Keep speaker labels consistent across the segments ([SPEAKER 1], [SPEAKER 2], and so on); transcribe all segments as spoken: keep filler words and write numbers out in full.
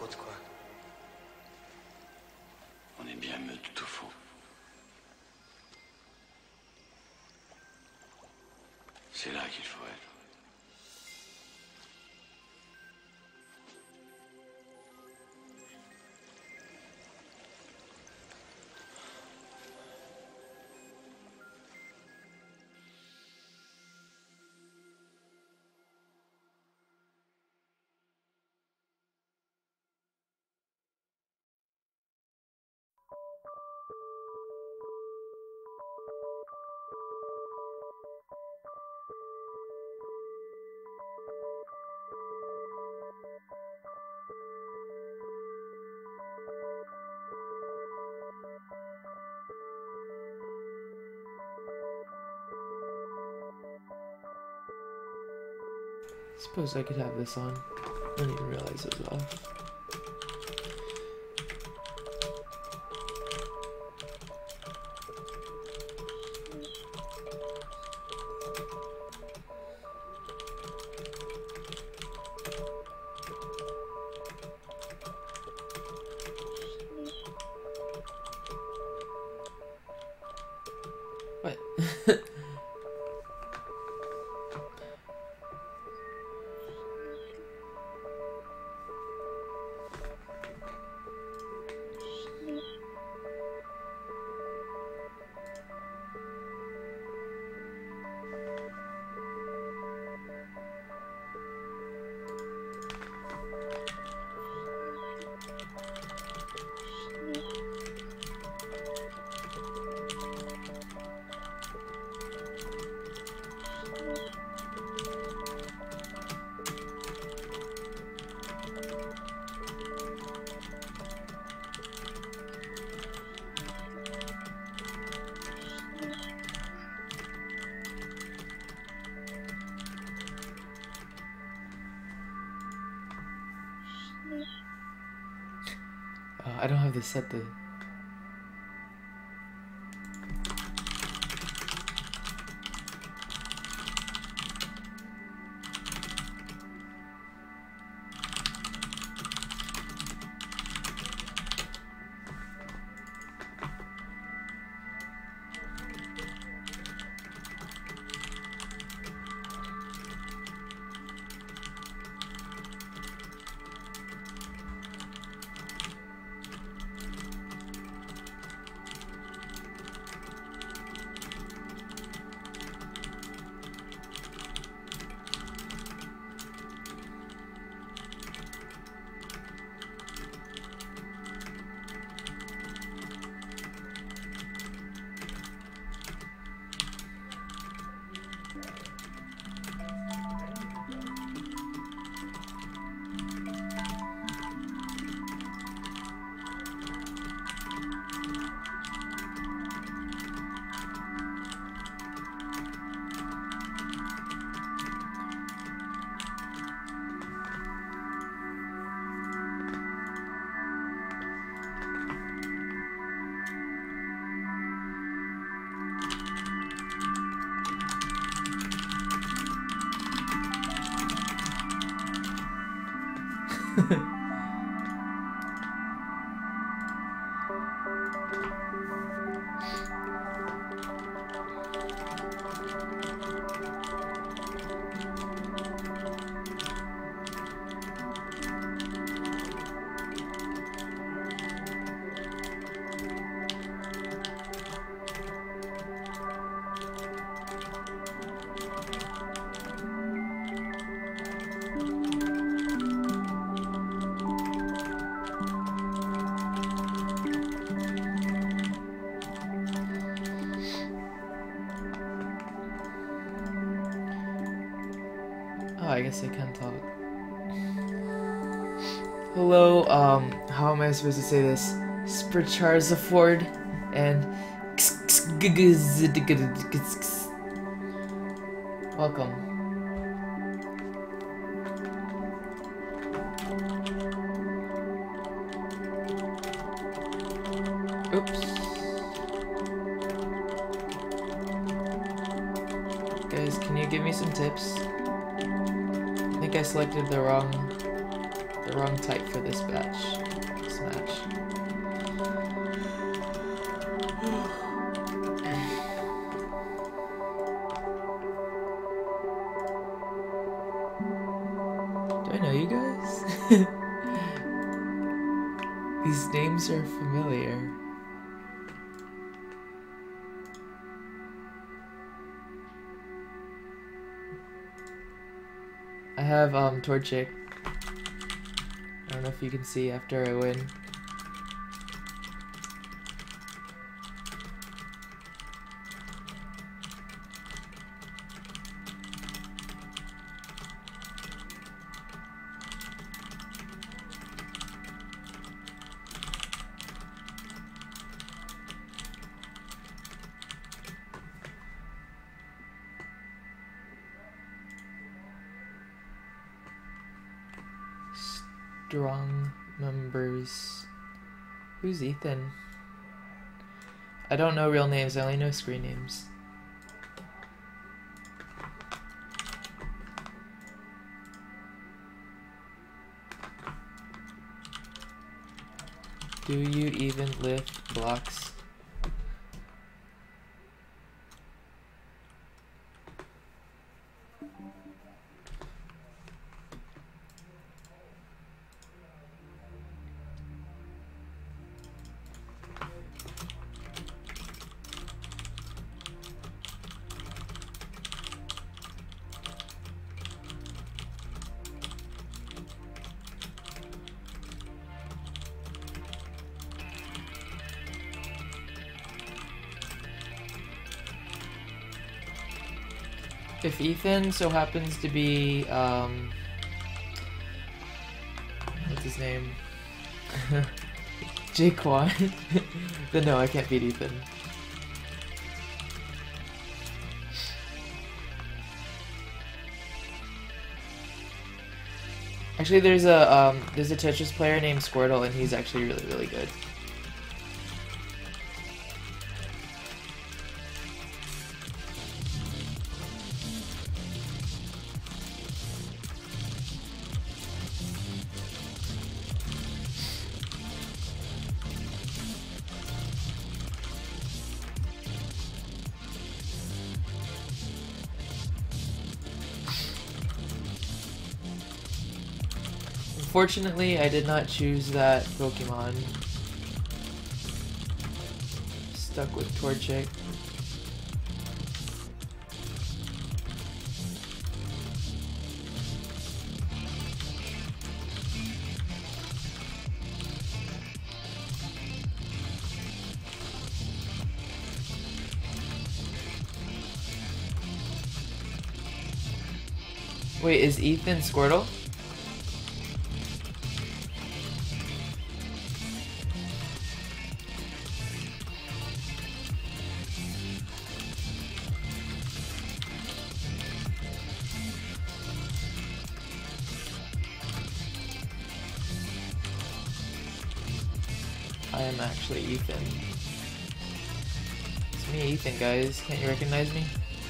[SPEAKER 1] propos de quoi?
[SPEAKER 2] On est bien meute tout au fond. C'est là qu'il faut être.
[SPEAKER 3] Suppose I could have this on. I didn't even realize it was off. What? Uh, I don't have this set to. Oh, I guess I can talk. Hello, um, how am I supposed to say this? Spritcharzaford and welcome. Oops. Guys, can you give me some tips? I think I selected the wrong the wrong type for this batch. This match. Do I know you guys? These names are familiar. I have um Torchic. I don't know if you can see after I win. Strong members. Who's Ethan? I don't know real names, I only know screen names. Do you even lift blocks? If Ethan so happens to be, um, what's his name? Jaquan, then no, I can't beat Ethan. Actually, there's a um, there's a Tetris player named Squirtle, and he's actually really, really good. Unfortunately, I did not choose that Pokemon. Stuck with Torchic. Wait, is Ethan Squirtle? I am actually Ethan. It's me, Ethan, guys. Can't you recognize me?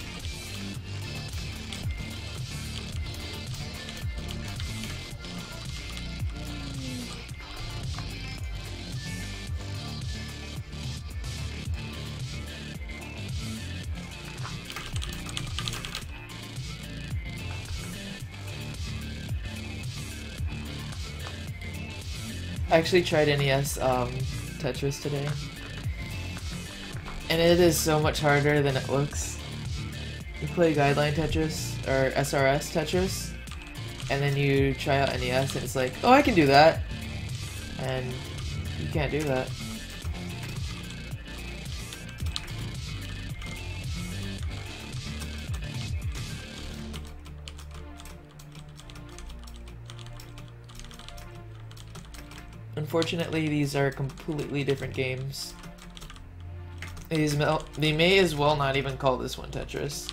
[SPEAKER 3] I actually tried N E S um, Tetris today, and it is so much harder than it looks. You play Guideline Tetris, or S R S Tetris, and then you try out N E S, and it's like, oh, I can do that, and you can't do that. Unfortunately, these are completely different games. These they may as well not even call this one Tetris.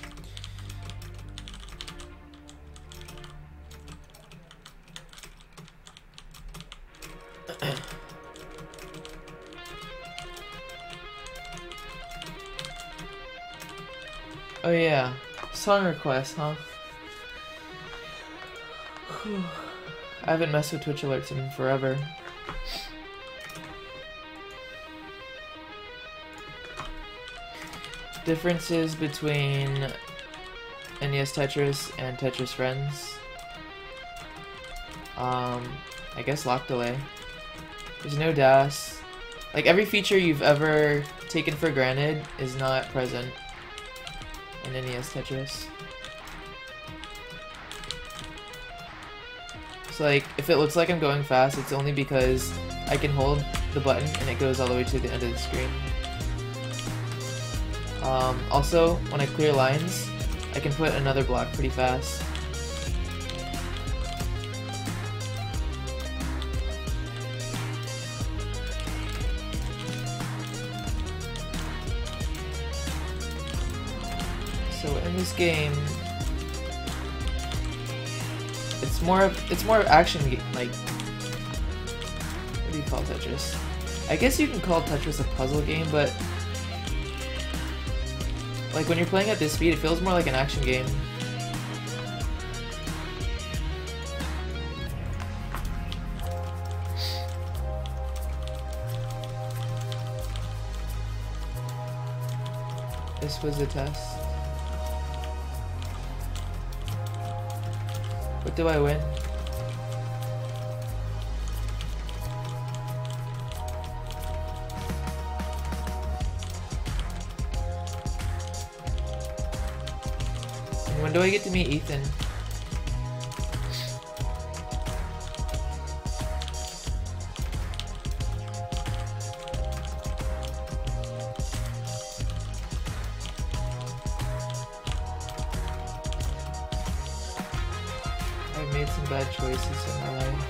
[SPEAKER 3] Oh yeah, song request, huh? I haven't messed with Twitch alerts in forever. Differences between N E S Tetris and Tetris Friends. Um, I guess lock delay. There's no D A S. Like, every feature you've ever taken for granted is not present in N E S Tetris. So, like, if it looks like I'm going fast, it's only because I can hold the button and it goes all the way to the end of the screen. Um, also, when I clear lines, I can put another block pretty fast. So in this game, it's more of it's more of action, like, what do you call Tetris? I guess you can call Tetris a puzzle game, but like when you're playing at this speed, it feels more like an action game. This was a test. What do I win? And when do I get to meet Ethan? I've made some bad choices in my life.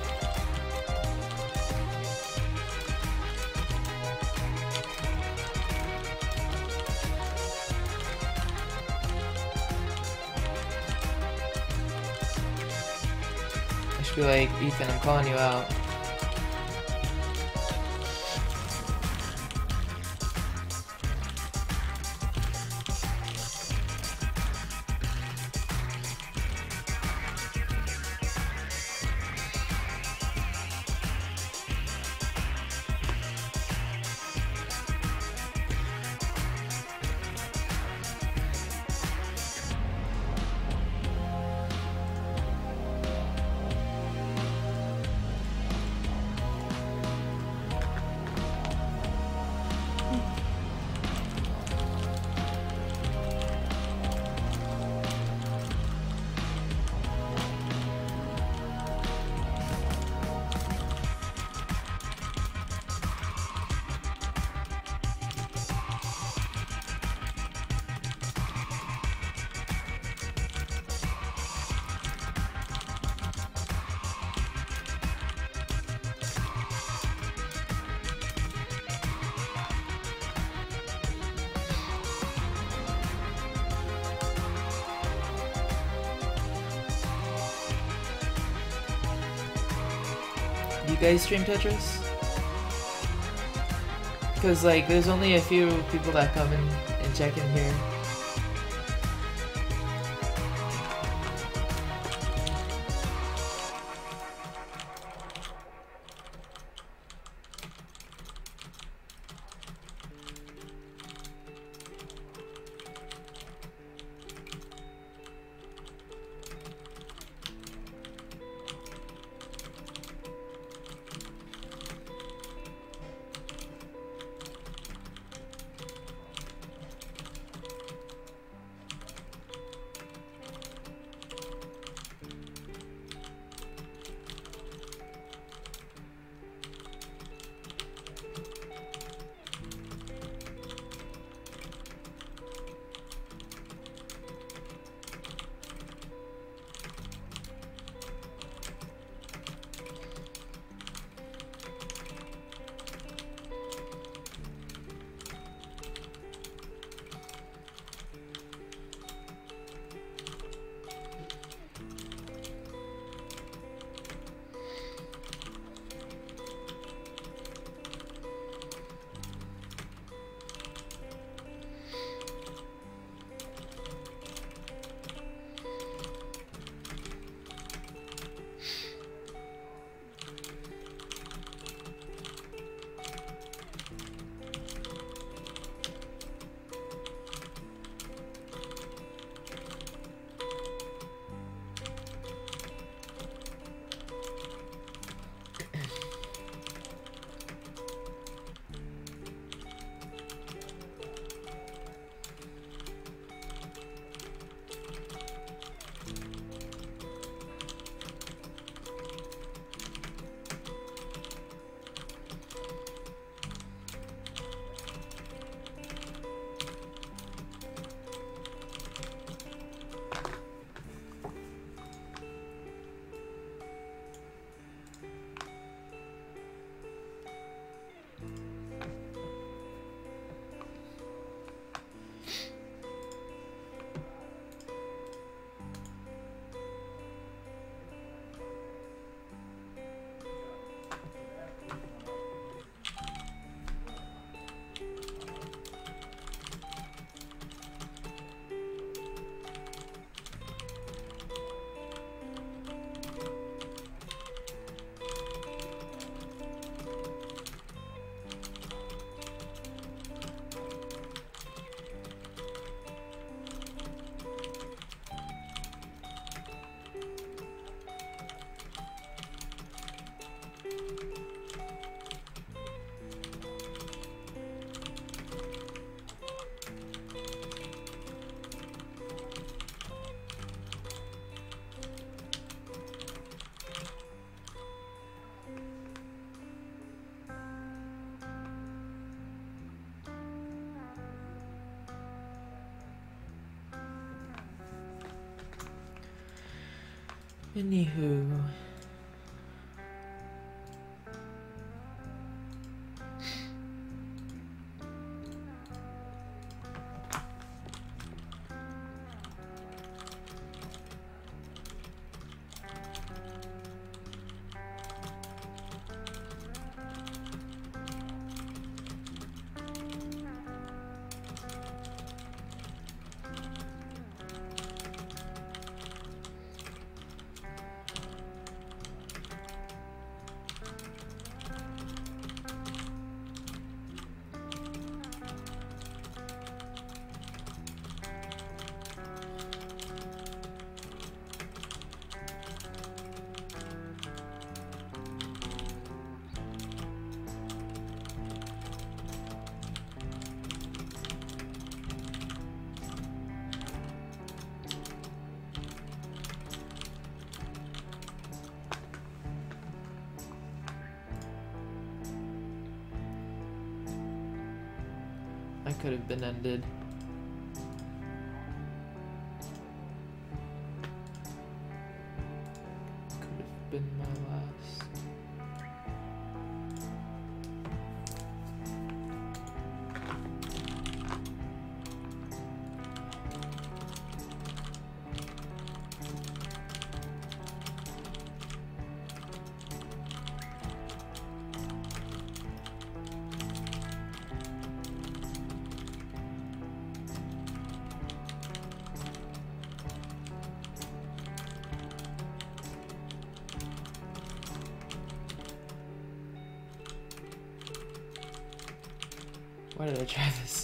[SPEAKER 3] I should be like, Ethan, I'm calling you out. Do you guys stream Tetris? Because, like, there's only a few people that come in and check in here. Anywho. I could have been ended. Could have been my last. Why did I try this?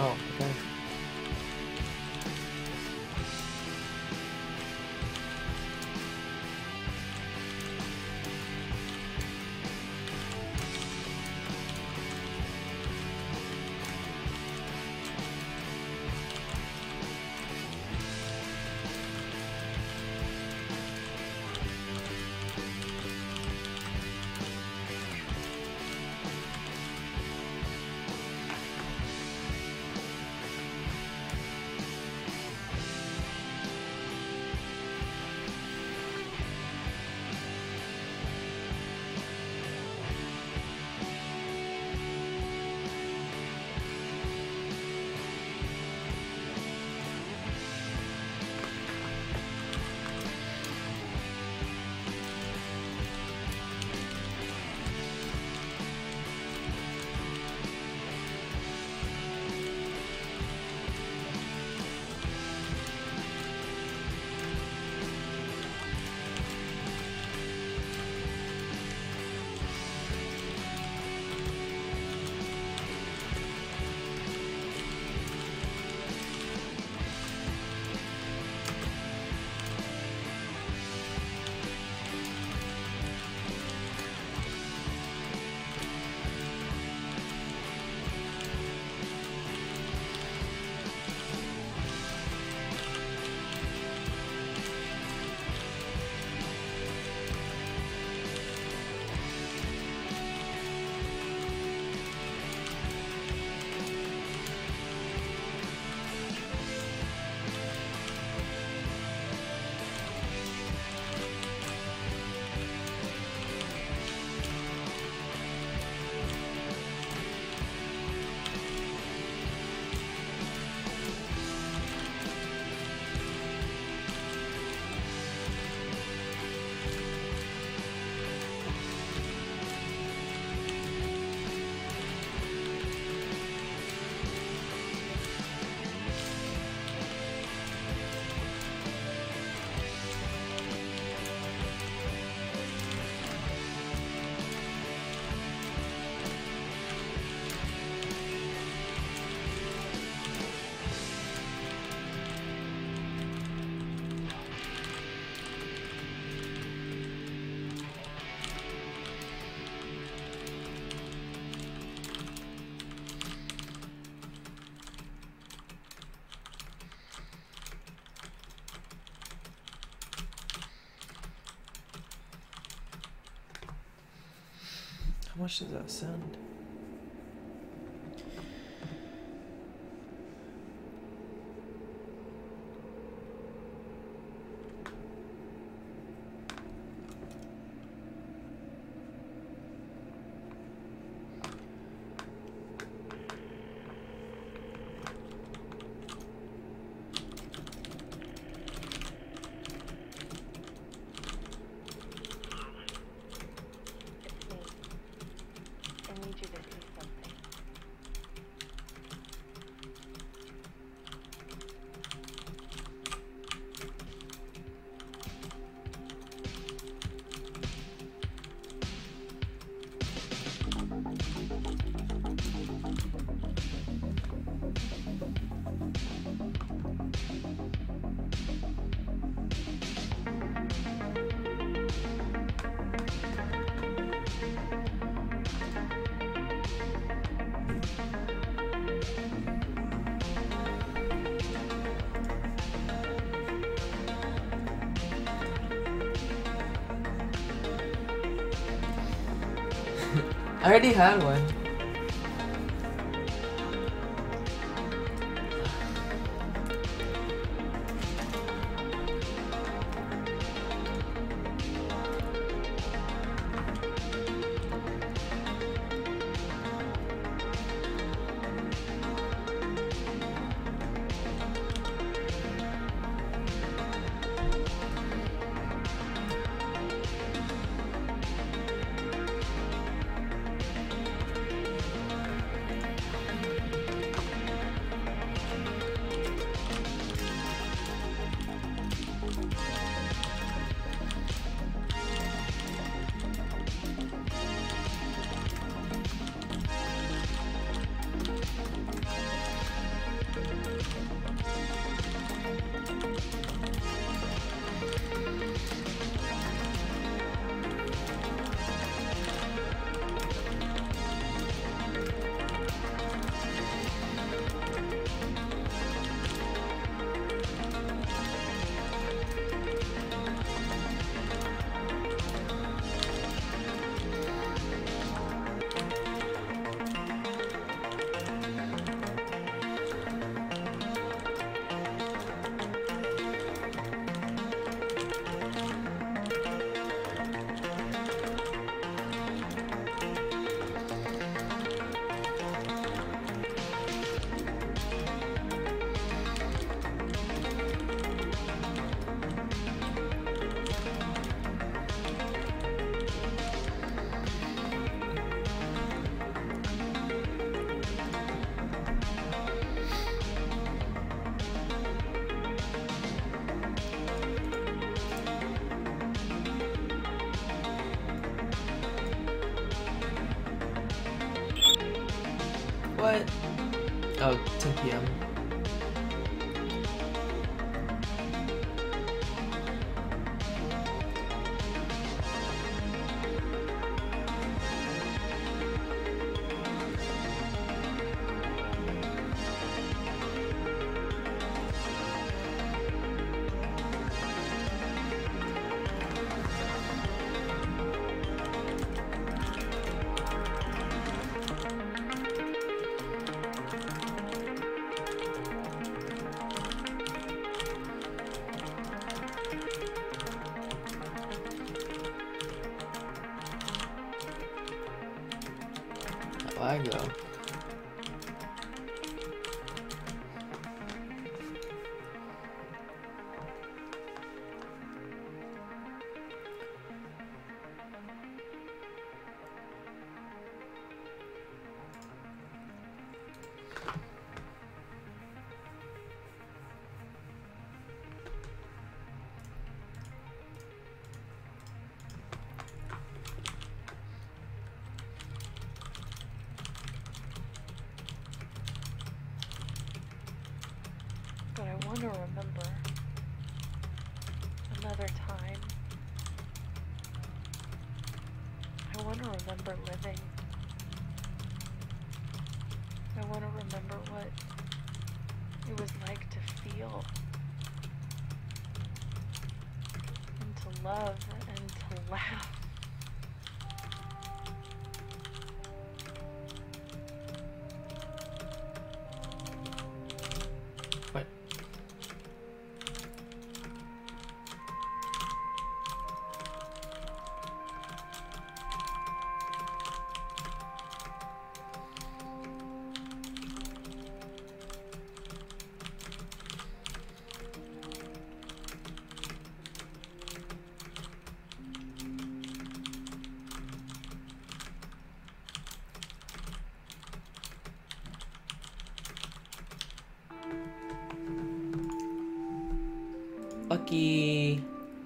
[SPEAKER 3] Oh, okay. How much does that send? I already had one. What? Oh, ten P M I go.
[SPEAKER 1] But I want to remember another time. I want to remember living. I want to remember what it was like to feel and to love and to laugh.
[SPEAKER 3] What? Lucky.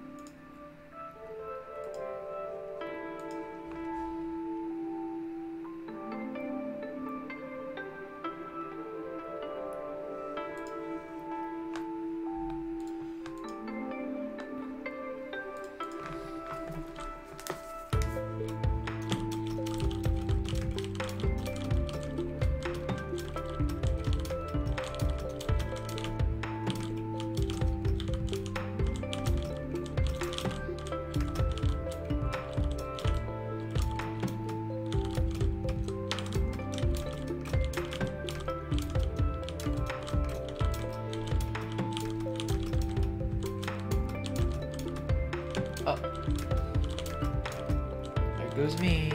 [SPEAKER 3] Oh. There goes me.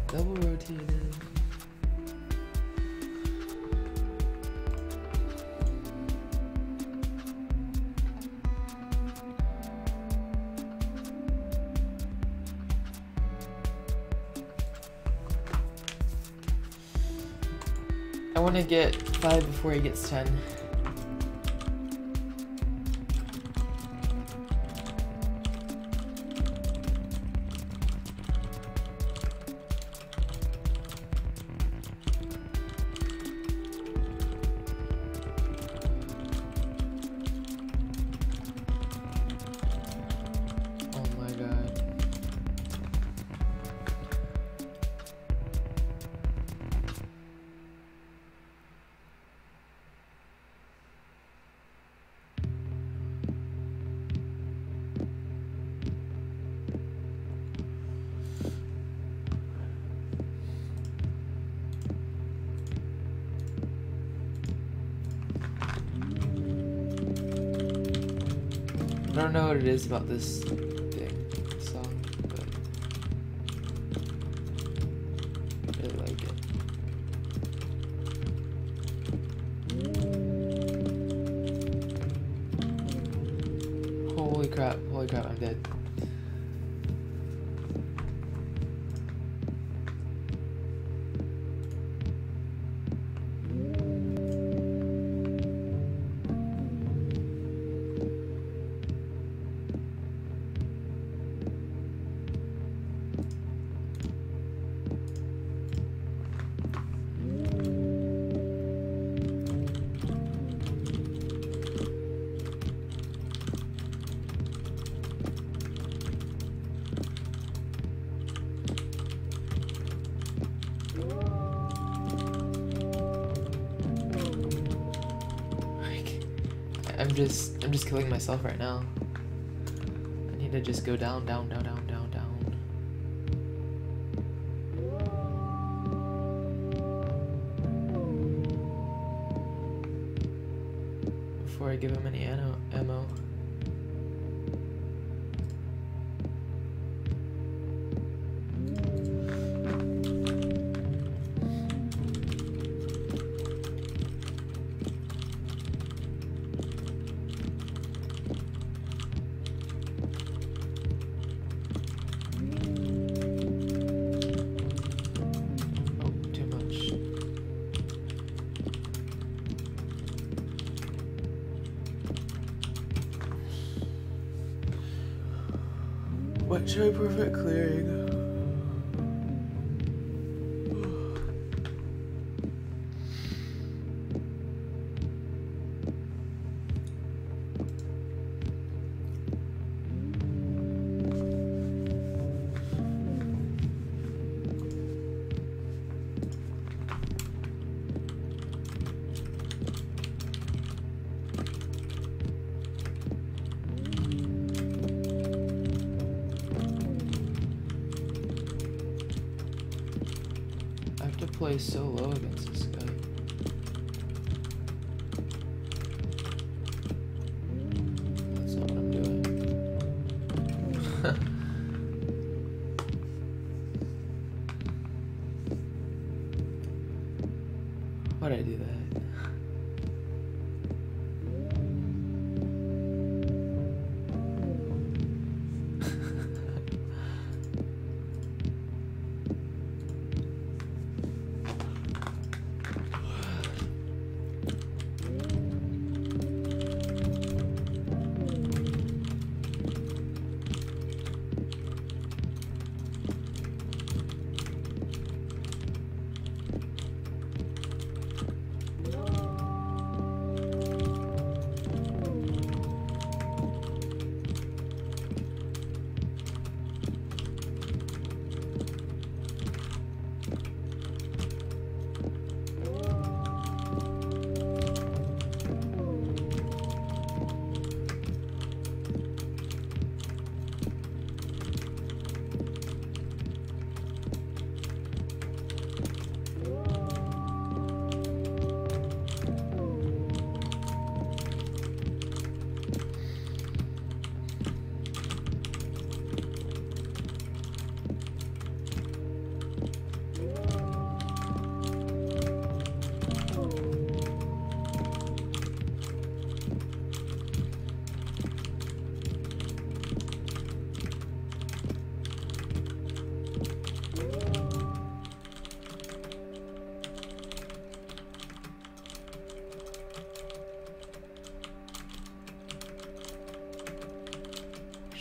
[SPEAKER 3] Double rotated. I want to get five before he gets ten. Oh my god. I don't know what it is about this thing, song, but I really like it. Holy crap, holy crap, I'm dead. I'm just, I'm just killing myself right now. I need to just go down, down, down, down, down, down. Before I give him any ammo. ammo. What should I perfect clearing? Play so low against this guy. That's not what I'm doing. Why'd I do that?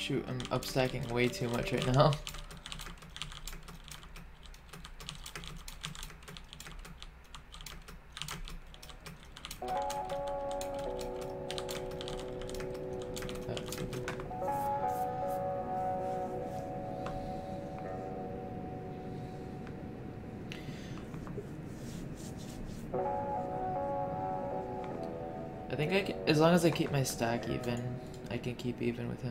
[SPEAKER 3] Shoot, I'm upstacking way too much right now. I think I can, as long as I keep my stack even, I can keep even with him.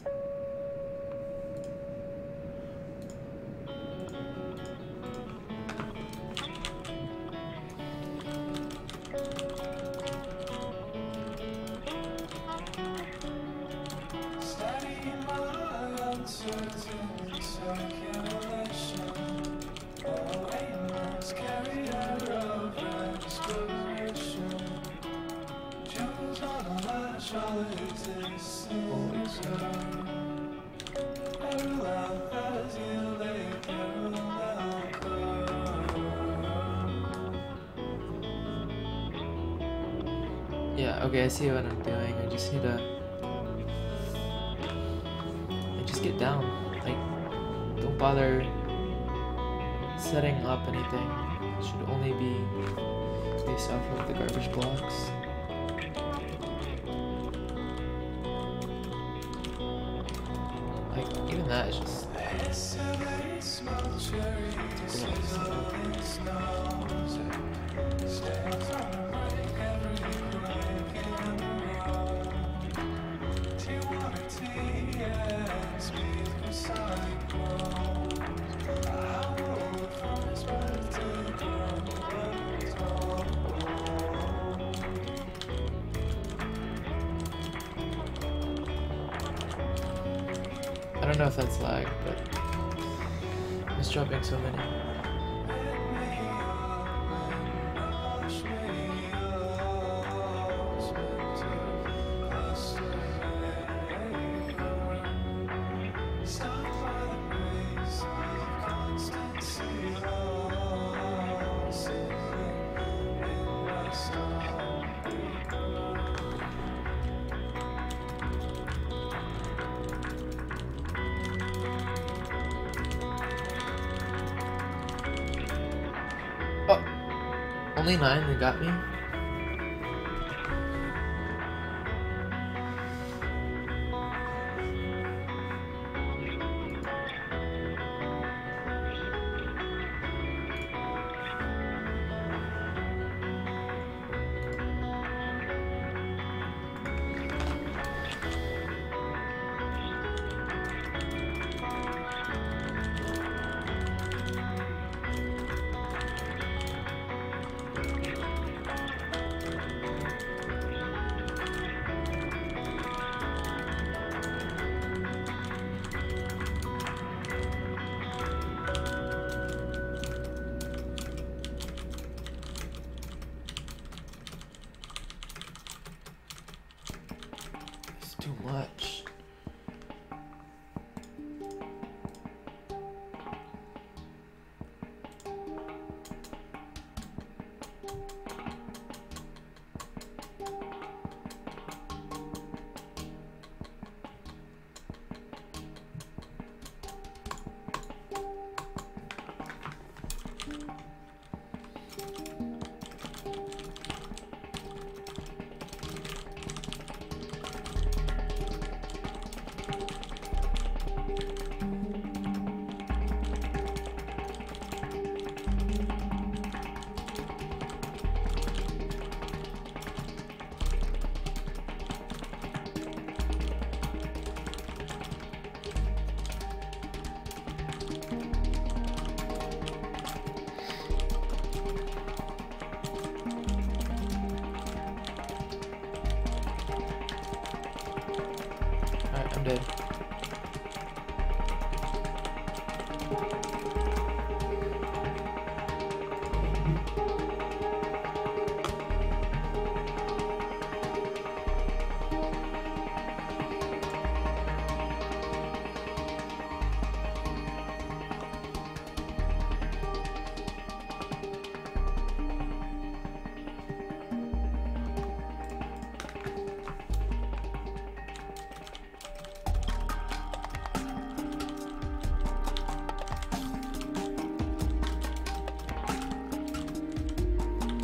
[SPEAKER 3] Yeah, okay, I see what I'm doing. I just need to... I just get down. Like, don't bother setting up anything. It should only be based off of the garbage blocks. Like, even that is just... I don't know if that's lag, but I'm just dropping so many. Oh, only nine, they got me?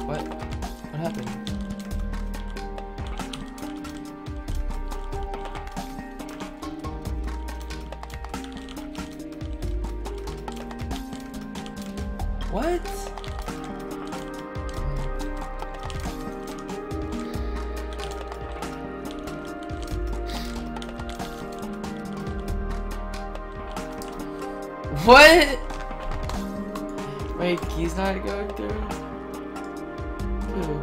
[SPEAKER 3] What? What happened? What? What? Wait, he's not going through? Ooh.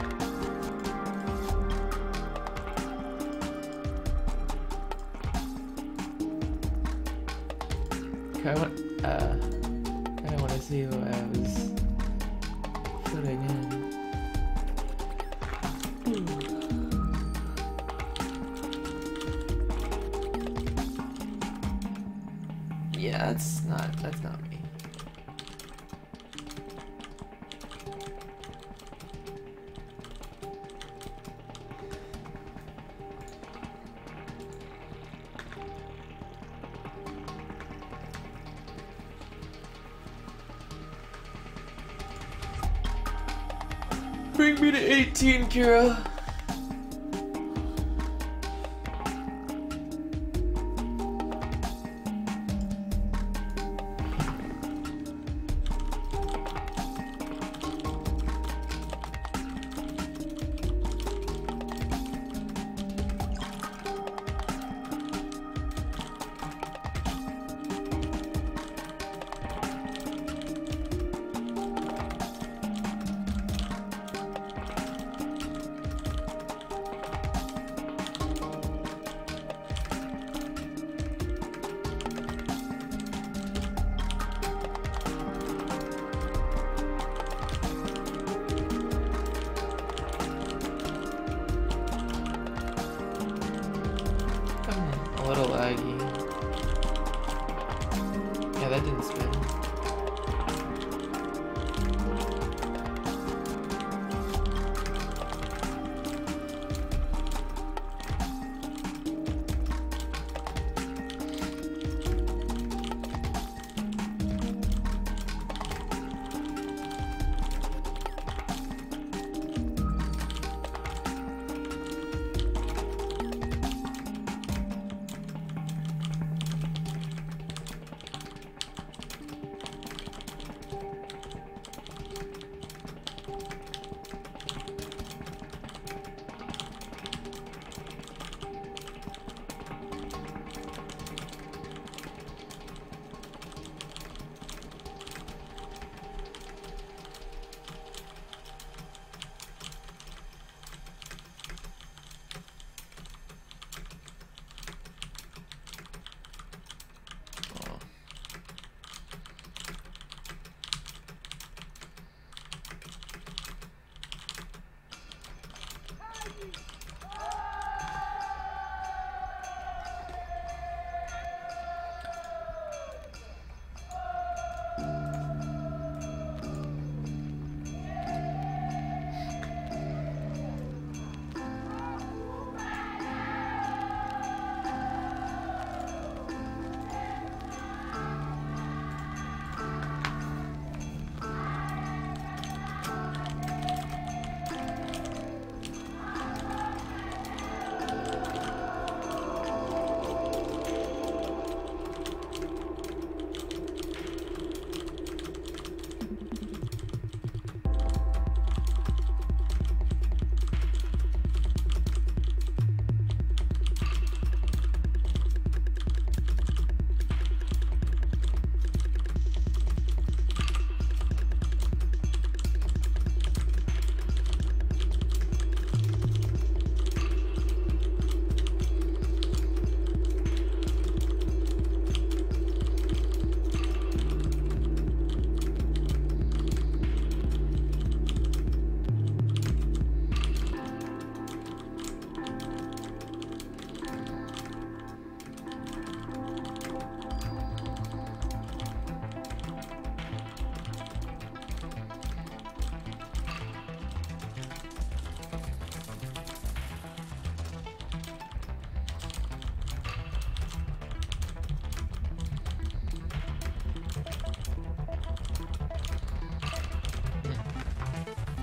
[SPEAKER 3] I want, uh, I don't want to see what I was putting in. Yeah, that's not, that's not me. Bring me to eighteen, Kira.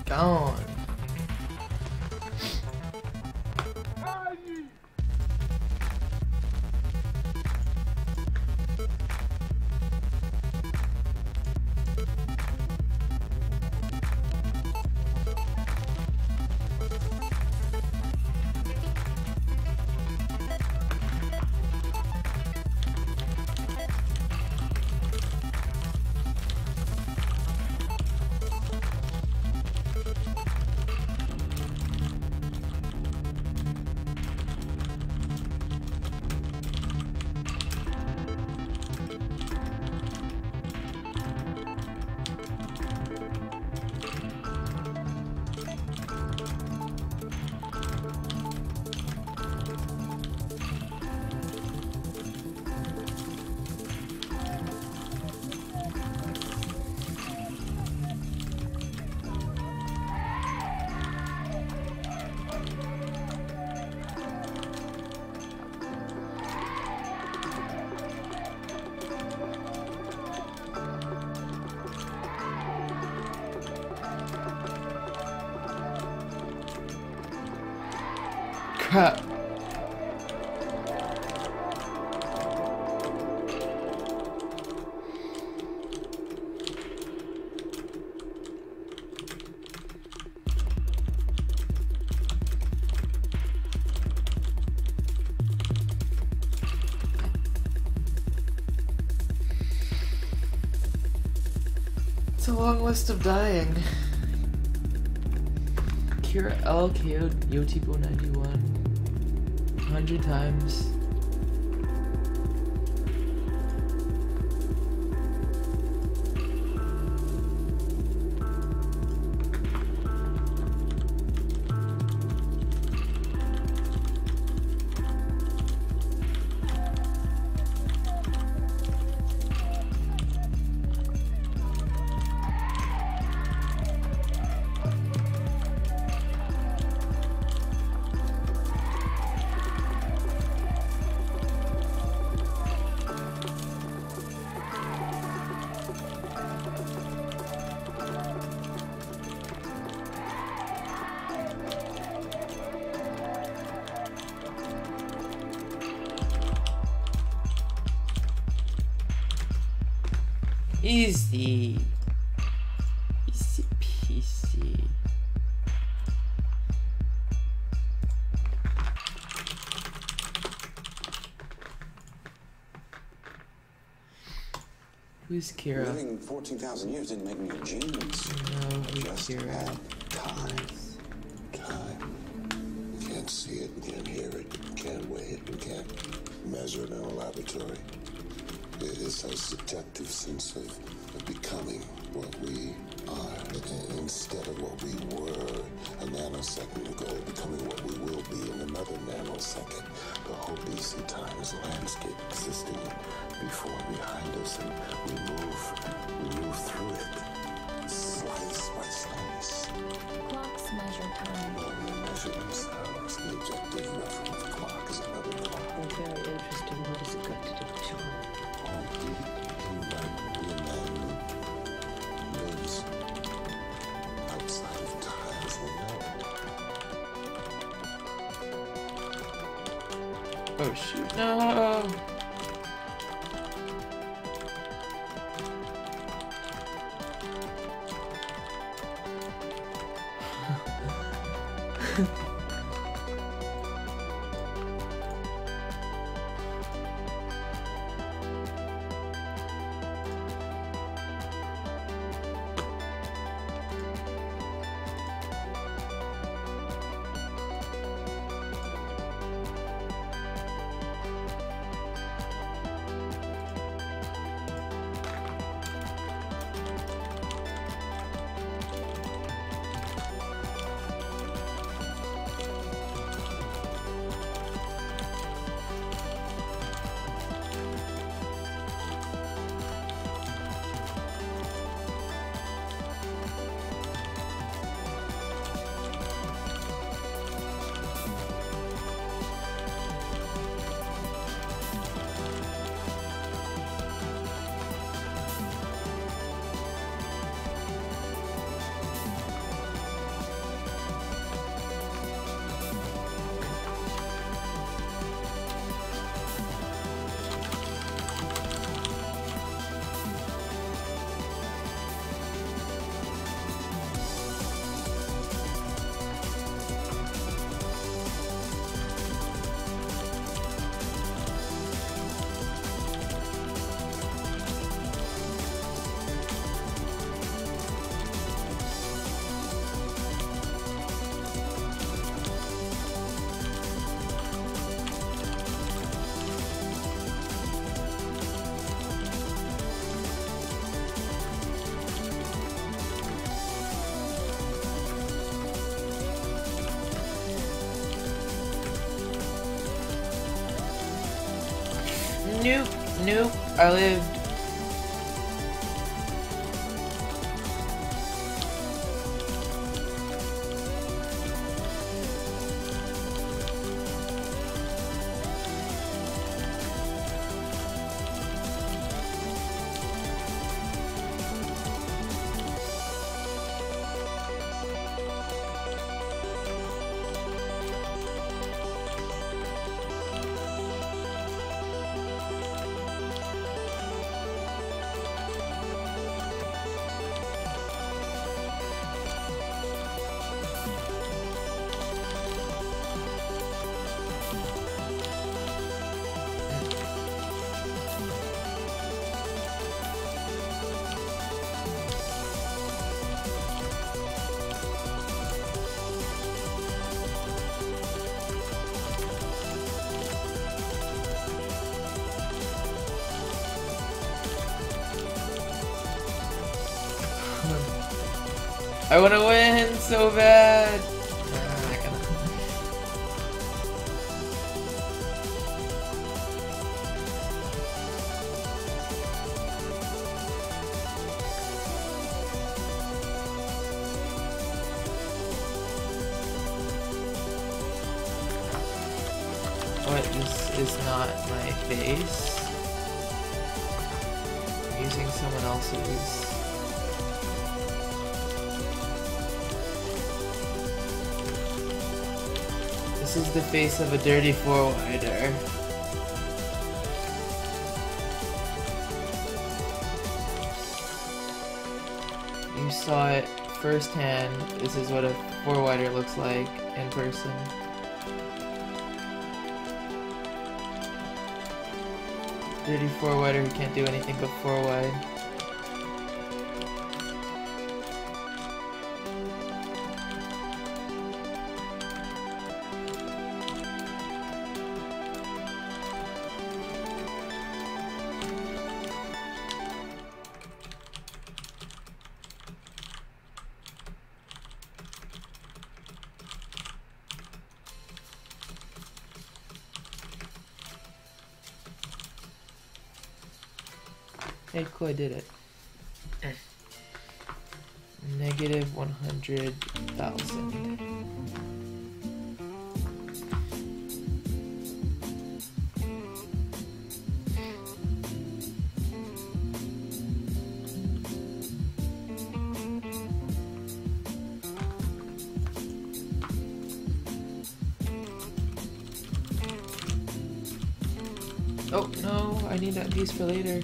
[SPEAKER 3] gone. Crap. It's a long list of dying. Kira L K O'd Yotipo ninety-one a hundred times. Easy. Easy peasy. Who's Kira?
[SPEAKER 4] Living fourteen thousand years didn't make me a genius.
[SPEAKER 3] No, who's
[SPEAKER 4] I just
[SPEAKER 3] Kira?
[SPEAKER 4] had time. Time. We can't see it, we can't hear it, we can't weigh it, we can't measure it in a laboratory. It is a subjective sense of, of becoming what we are instead of what we were a nanosecond ago, becoming what we will be in another nanosecond. The whole B C time is a landscape existing before and behind us, and we move, we move through it, slice by slice.
[SPEAKER 5] Clocks measure time.
[SPEAKER 4] Well, they measure themselves. The objective reference clock is another clock.
[SPEAKER 6] Oh, very interesting. What has it got to do with John?
[SPEAKER 4] Lives outside of time as we know.
[SPEAKER 3] Oh shoot, no! Nope, nope, I lived. I wanna win so bad! Nah, not gonna. What? This is not my face? I'm using someone else's. This is the face of a dirty four-wider. You saw it firsthand. This is what a four-wider looks like in person. Dirty four-wider who can't do anything but four-wide. Hey, cool, I did it. Negative one hundred thousand. Oh, no, I need that piece for later.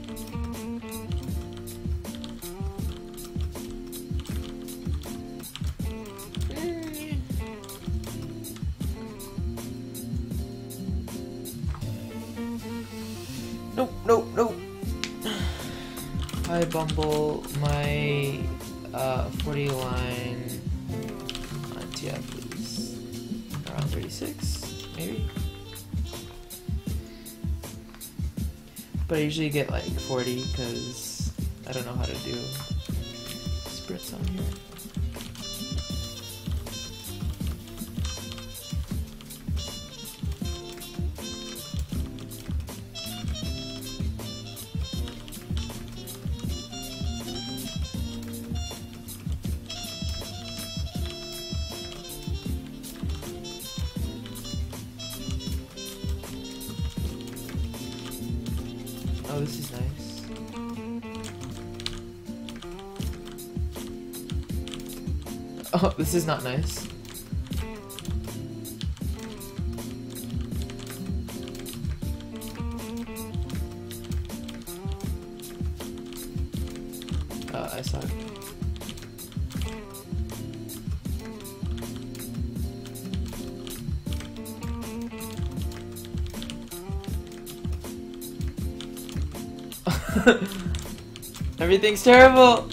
[SPEAKER 3] Nope, nope, nope. Hi, Bumble. My uh, forty line on T F is around thirty-six, maybe? But I usually get like forty because I don't know how to do sprints on here. Oh, this is nice. Oh, this is not nice. Uh, I saw it. Everything's terrible.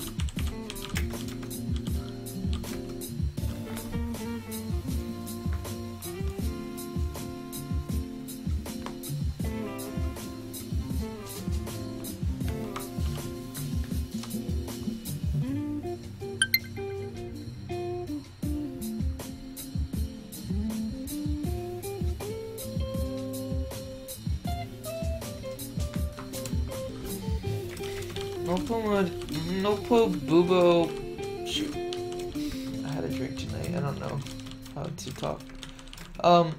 [SPEAKER 3] Nopo Nopo Bubo. Shoot. I had a drink tonight. I don't know how to talk. Um.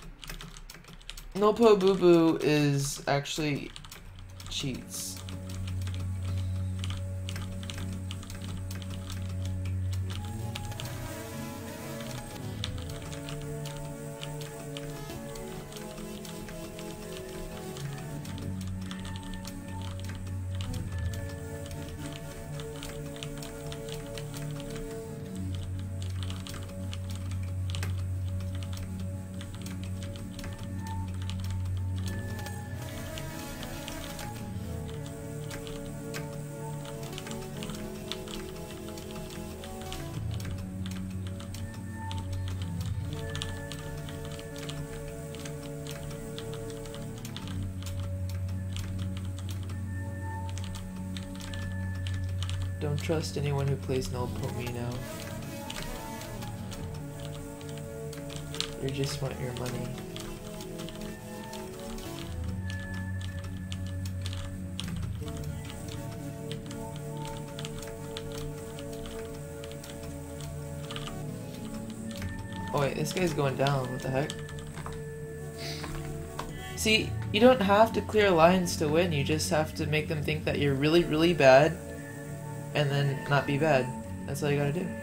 [SPEAKER 3] Nopo Bubu is actually cheats. Don't trust anyone who plays Null Pomi now. They just want your money. Oh wait, this guy's going down, what the heck? See, you don't have to clear lines to win, you just have to make them think that you're really, really bad, and then not be bad. That's all you gotta do.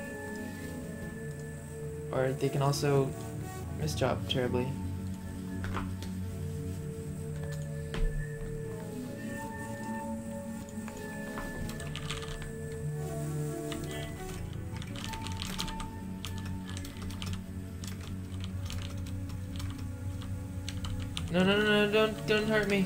[SPEAKER 3] Or they can also misjob terribly. No, no, no, no, don't, don't hurt me.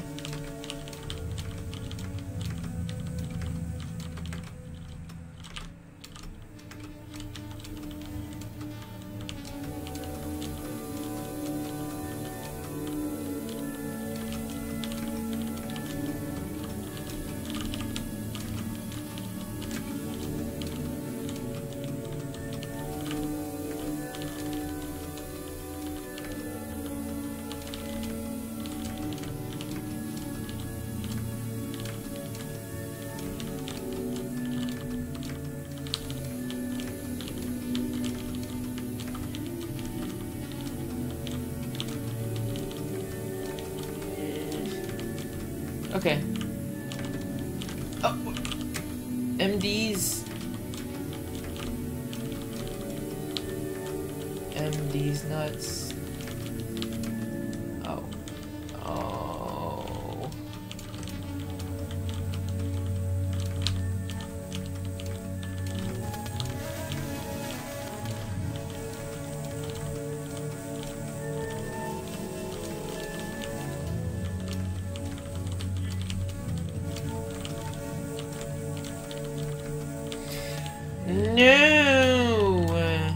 [SPEAKER 3] Okay. Oh, M Ds. M Ds nuts. Oh. Oh. No!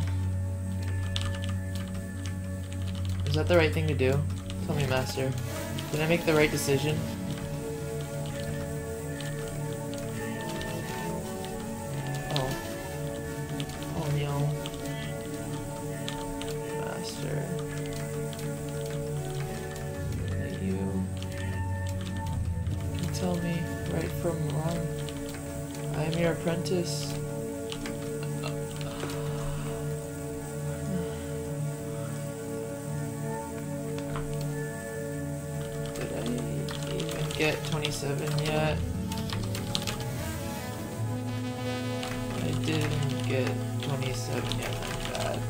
[SPEAKER 3] Is that the right thing to do? Tell me, Master. Did I make the right decision? Oh. Oh no. Master. You... you tell me right from wrong. I am your apprentice. Get twenty-seven yet. I didn't get twenty-seven yet, I'm bad.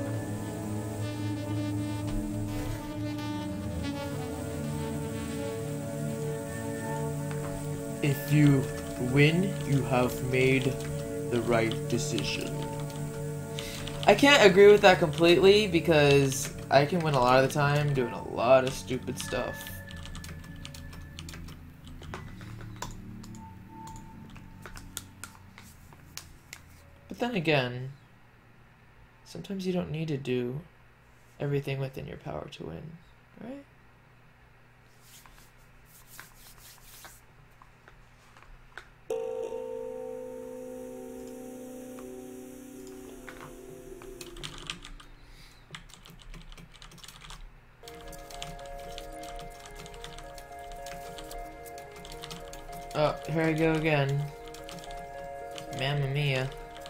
[SPEAKER 3] If you win, you have made the right decision. I can't agree with that completely because I can win a lot of the time doing a lot of stupid stuff. But then again, sometimes you don't need to do everything within your power to win, right? Oh, here I go again. Mamma mia.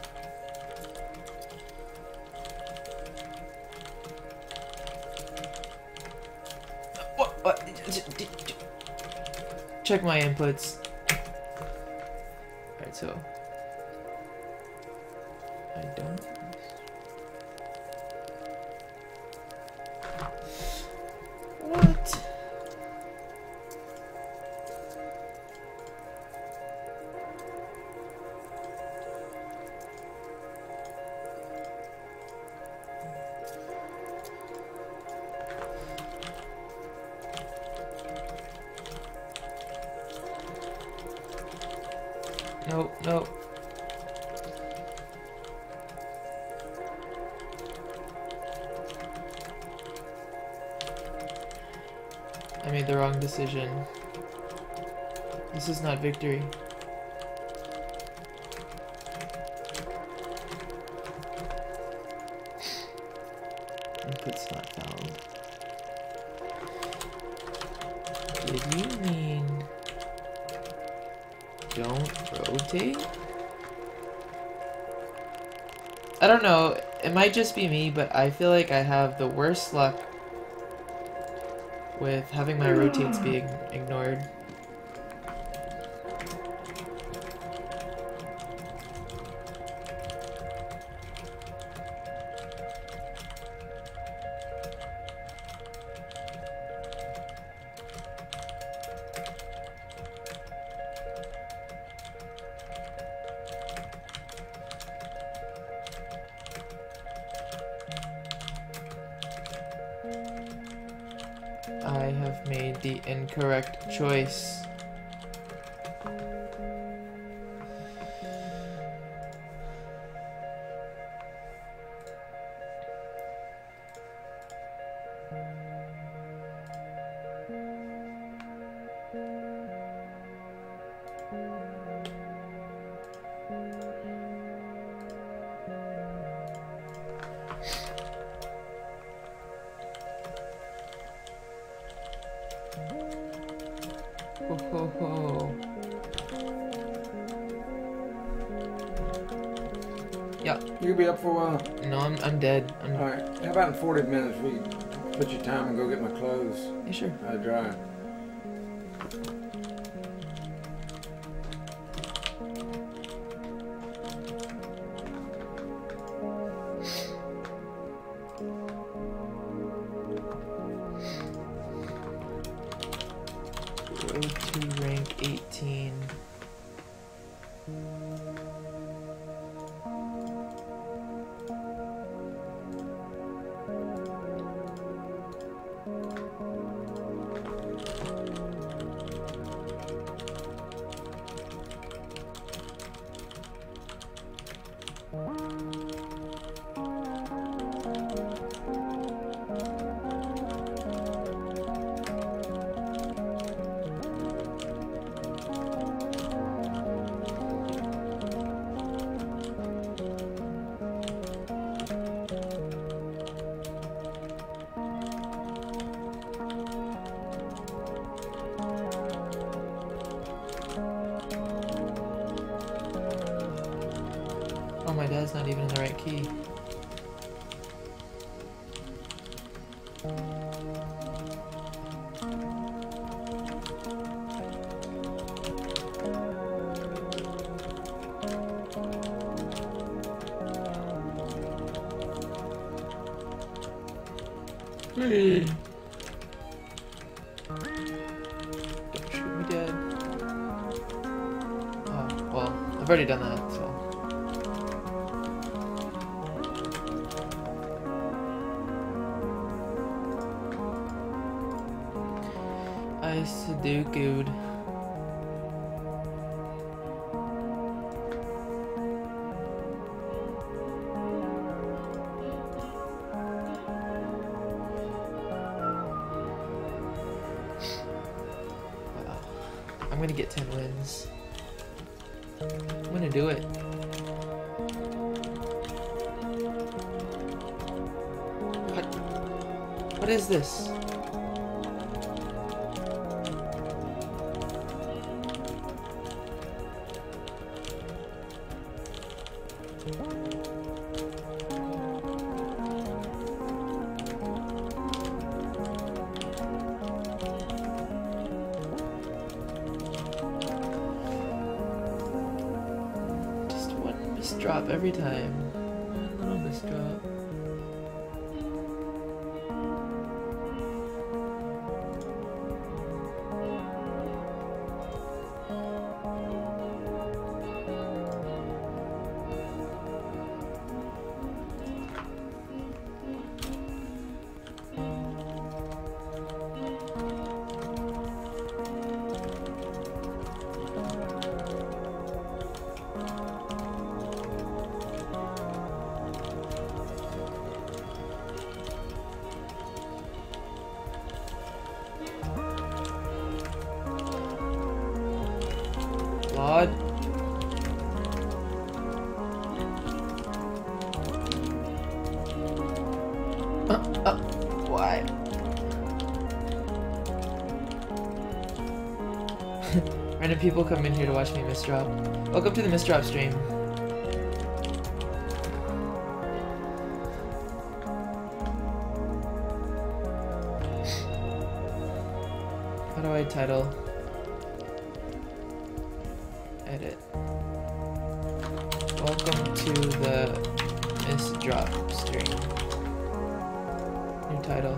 [SPEAKER 3] What? What? Check my inputs. Alright, so. I don't. What? Nope, nope. I made the wrong decision. This is not victory. Input's not found. Did you mean don't rotate? I don't know, it might just be me, but I feel like I have the worst luck with having my rotates being ignored. I have made the incorrect choice. Ho ho ho. Yeah.
[SPEAKER 7] You'll be up for a while.
[SPEAKER 3] No, I'm I'm dead. I'm
[SPEAKER 7] All right. How about in forty minutes we put your time and go get my clothes
[SPEAKER 3] yeah, sure.
[SPEAKER 7] uh, dry.
[SPEAKER 3] Road to rank eighteen. Oh, my dad's not even in the right key. Hey. Don't shoot me dead. Oh, well, I've already done that, so. I Sudoku'd. Wow. I'm gonna get ten wins. I'm gonna do it. What? What is this? Just one misdrop every time. One little misdrop. Lord. Uh, uh, why? Random people come in here to watch me misdrop. Welcome to the misdrop stream. How do I title? Edit. Welcome to the misdrop stream. New title.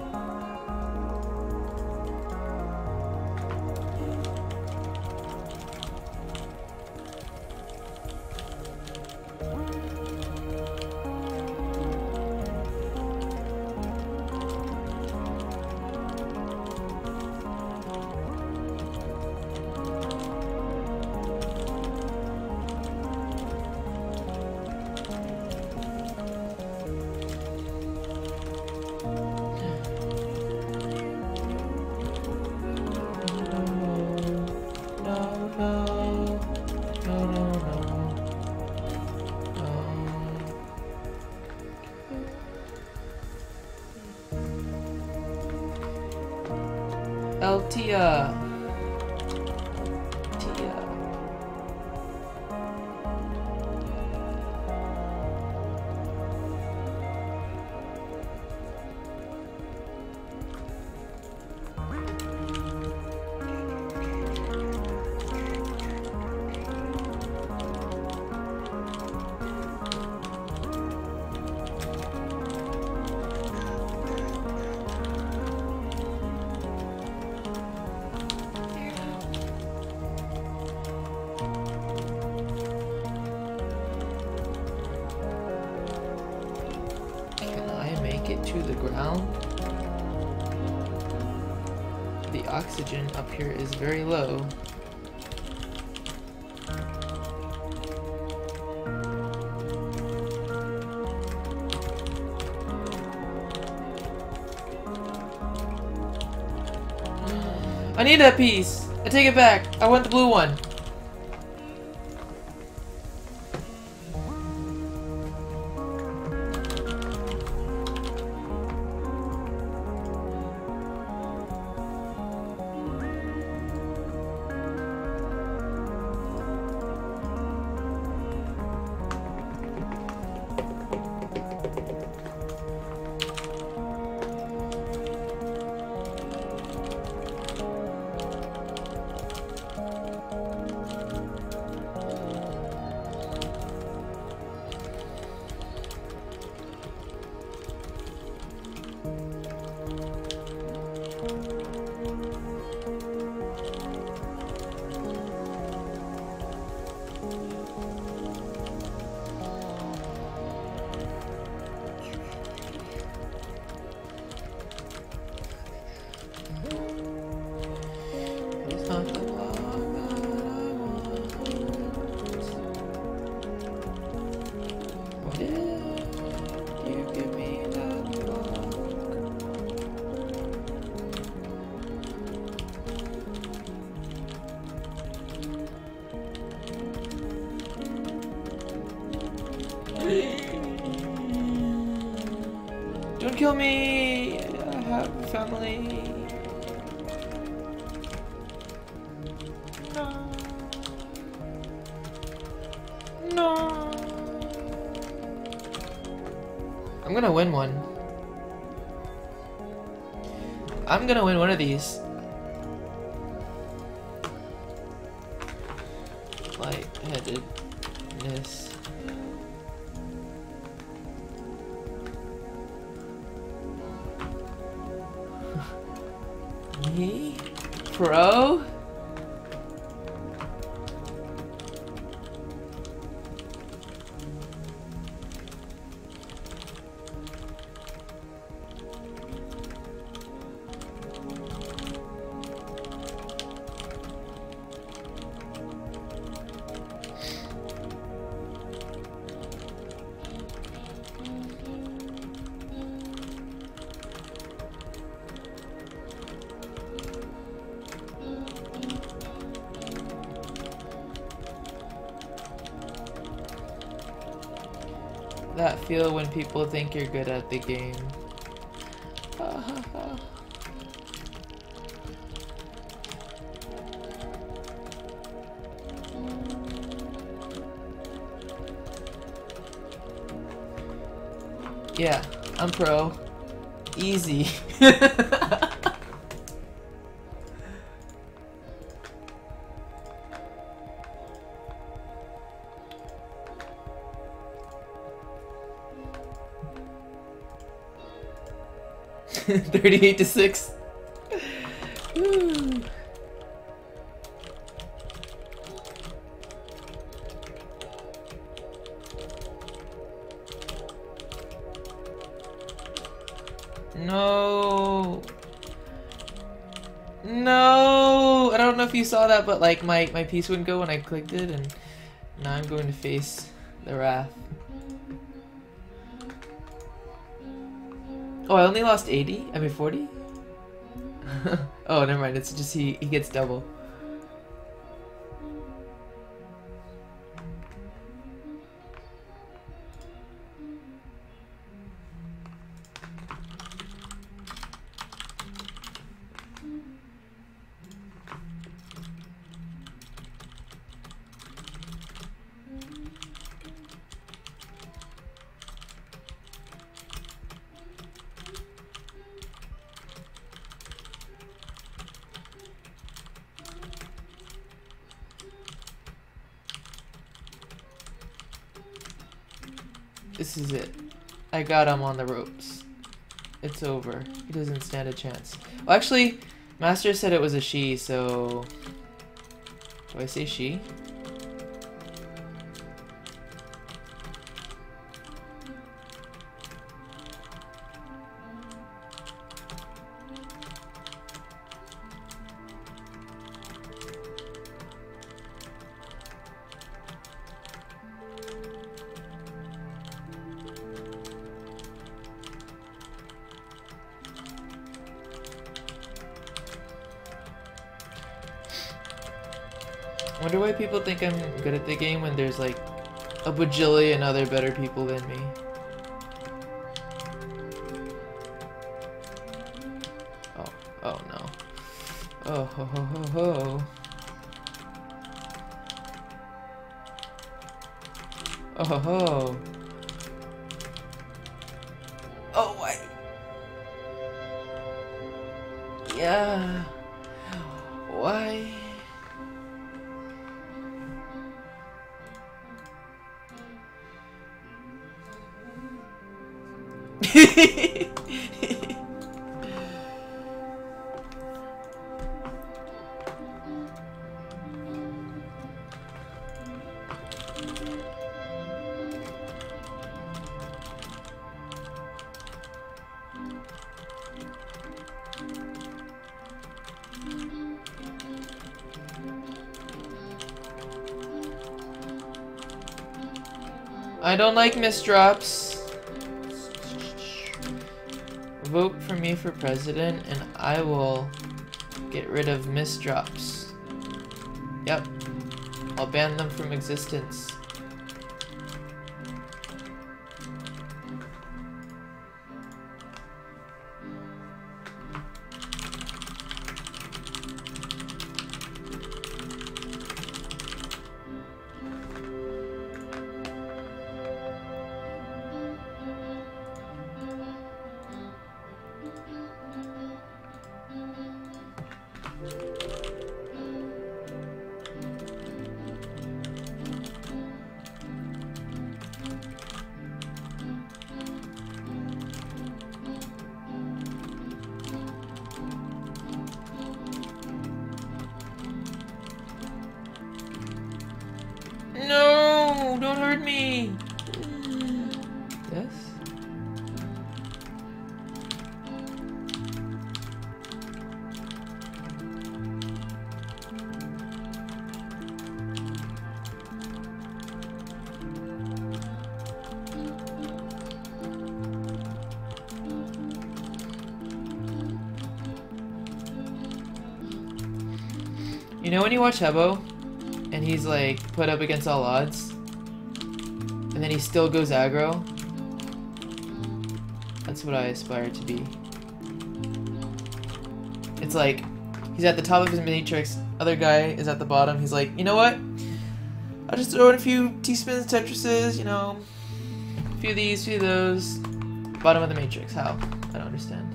[SPEAKER 3] Altia. Tia. To the ground. The oxygen up here is very low. I need that piece. I take it back. I want the blue one. Don't kill me! I have a family. No. No. I'm gonna win one. I'm gonna win one of these. Lightheadedness. Me? Pro? That feel when people think you're good at the game. Yeah, I'm pro. Easy. thirty-eight to six. Woo. No. No. I don't know if you saw that, but like my my piece wouldn't go when I clicked it, and now I'm going to face the wrath. Oh, I only lost eighty? I mean forty? Oh, never mind. It's just he, he gets double. This is it. I got him on the ropes. It's over. He doesn't stand a chance. Well, actually, Master said it was a she, so... Do I say she? I wonder why people think I'm good at the game when there's like a bajillion other better people than me. Oh, oh no. Oh ho ho ho ho. Oh ho ho. Oh why? Yeah. Why? I don't like misdrops. Vote for me for president and I will get rid of misdrops. Yep. I'll ban them from existence. heard me! Yes? You know when you watch Hebo, and he's like put up against all odds, and then he still goes aggro? That's what I aspire to be. It's like, he's at the top of his matrix, other guy is at the bottom, he's like, you know what? I'll just throw in a few T-spins, Tetrises, you know, a few of these, a few of those. Bottom of the matrix, how? I don't understand.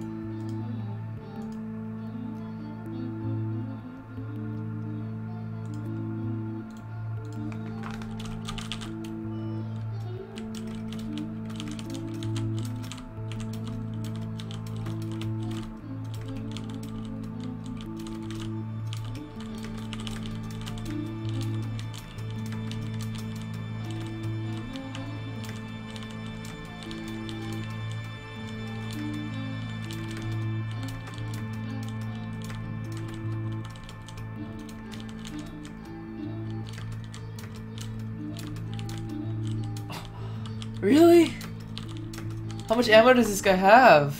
[SPEAKER 3] Really? How much ammo does this guy have?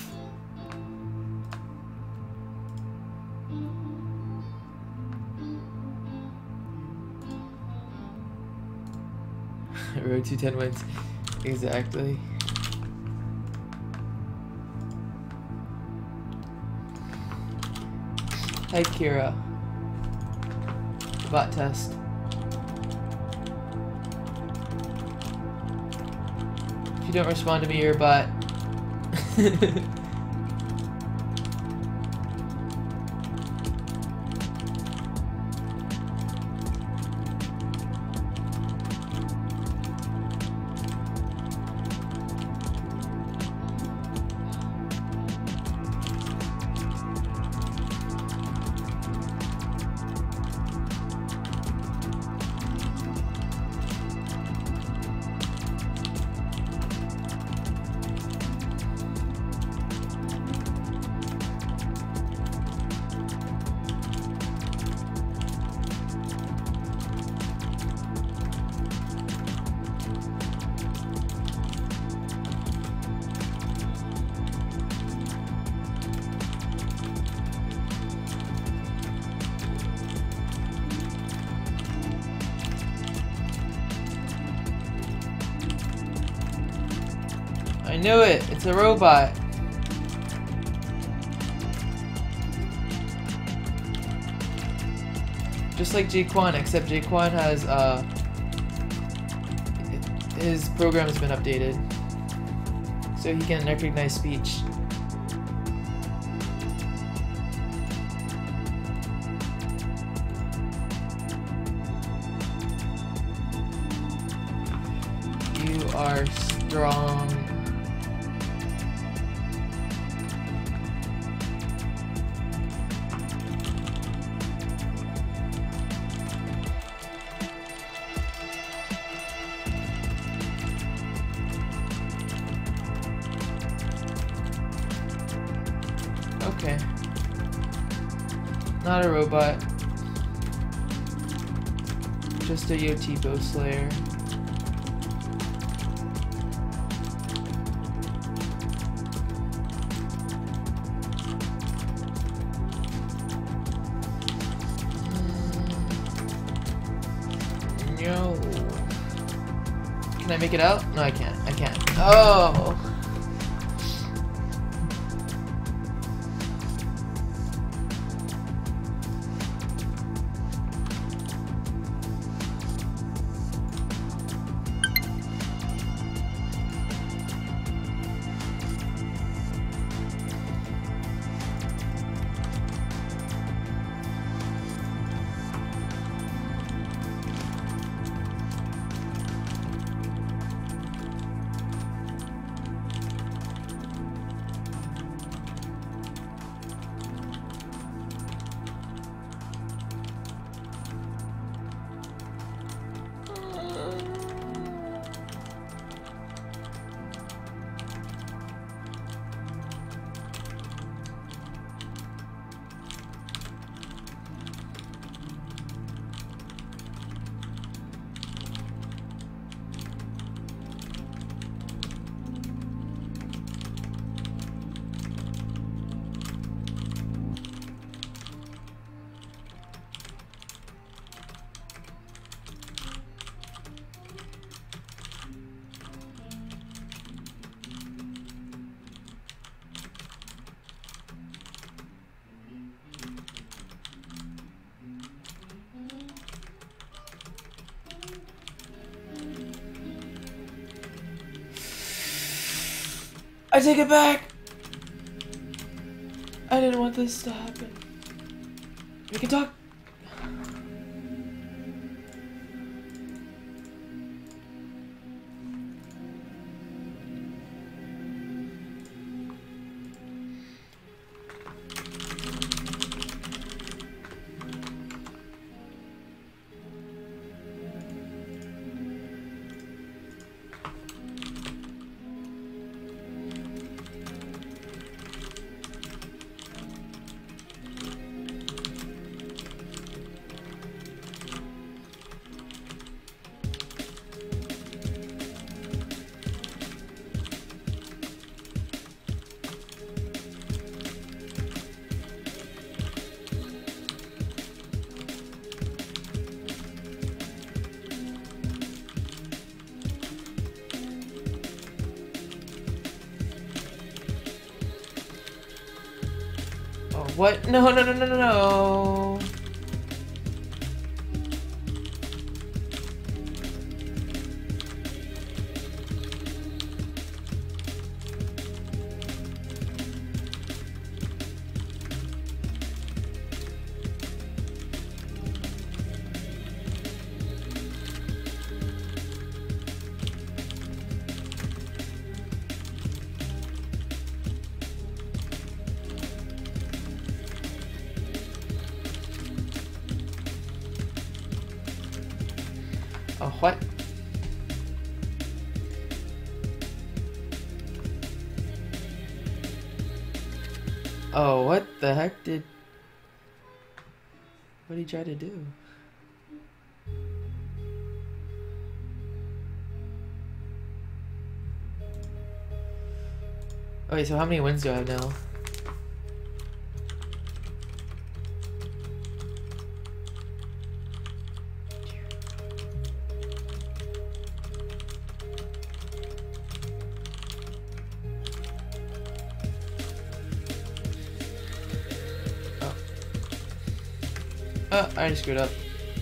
[SPEAKER 3] Road two ten wins. Exactly. Hi Kira. Bot test. If you don't respond to me, you're a bot. I knew it! It's a robot! Just like Jaquan, except Jaquan has, uh... his program has been updated. So he can recognize speech. You are strong. Okay. Not a robot. Just a Yotipo Slayer. No. Can I make it out? No, I can't. I can't. Oh! I take it back! I didn't want this to happen. We can talk. What? No, no, no, no, no, no. Oh, what? Oh, what the heck did... What did he try to do? Okay, so how many wins do I have now? Oh, I already screwed up.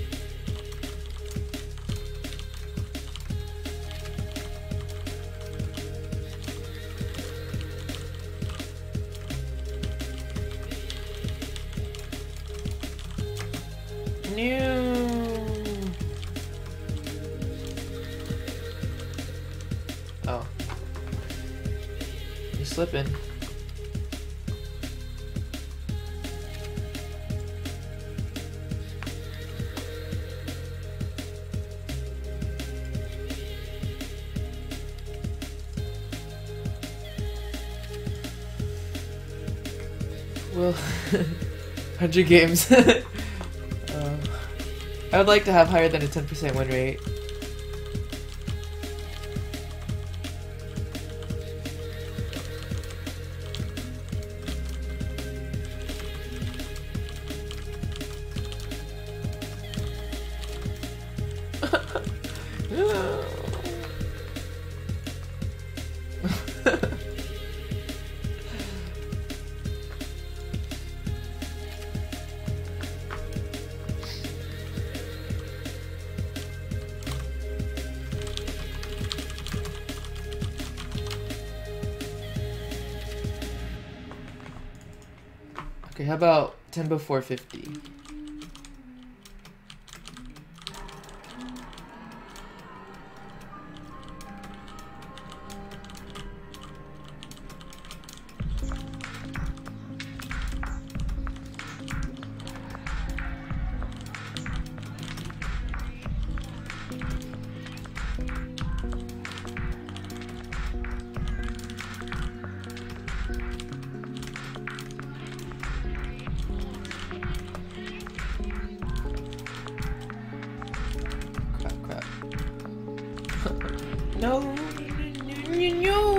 [SPEAKER 3] No. Oh. You're slipping. Well, one hundred games. uh, I would like to have higher than a ten percent win rate. Okay, how about ten before fifty? No, no, no, no.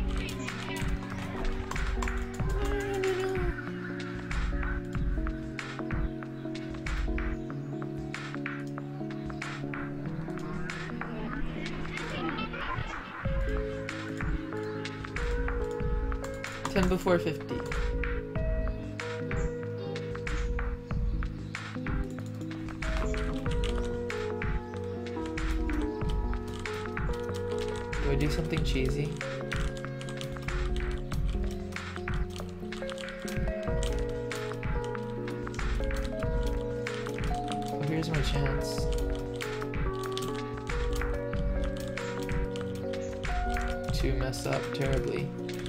[SPEAKER 3] ten before fifty. Do I do something cheesy? chance. To mess up terribly.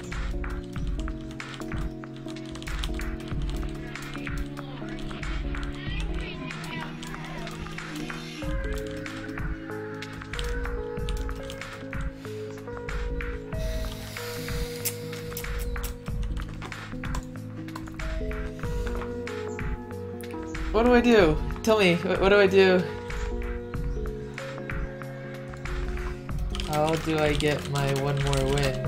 [SPEAKER 3] What do I do? Tell me, what, what do I do? How do I get my one more win?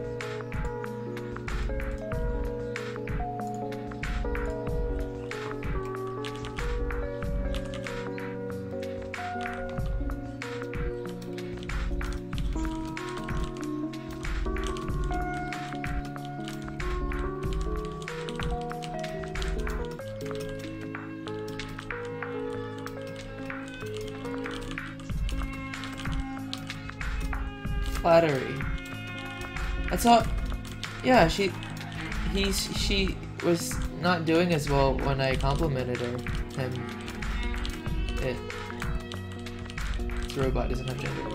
[SPEAKER 3] Flattery. That's all. Yeah, she, he's, she was not doing as well when I complimented her. Him. It. This robot doesn't have gender.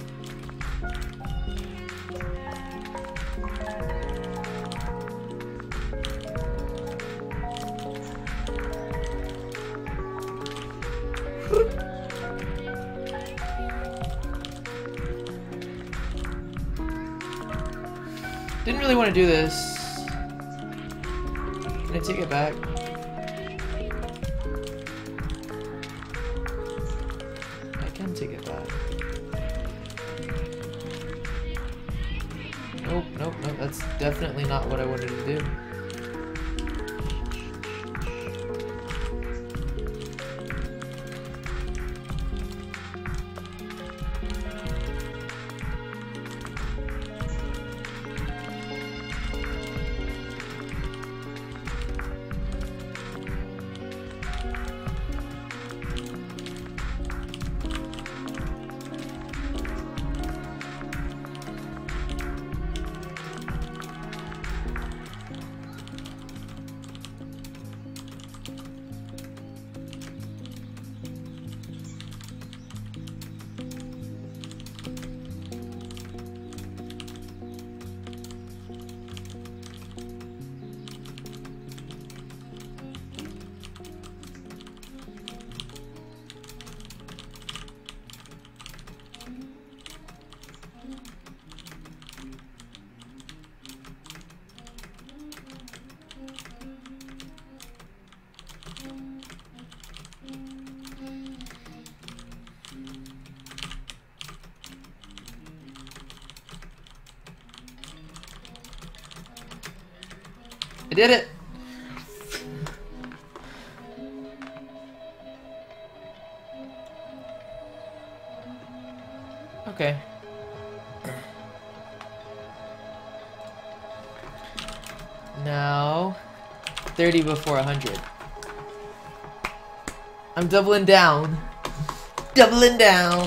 [SPEAKER 3] Didn't really want to do this. Can I take it back? I can take it back. Nope, nope, nope. That's definitely not what I wanted to do. I did it! Okay. Now, thirty before one hundred. I'm doubling down. Doubling down.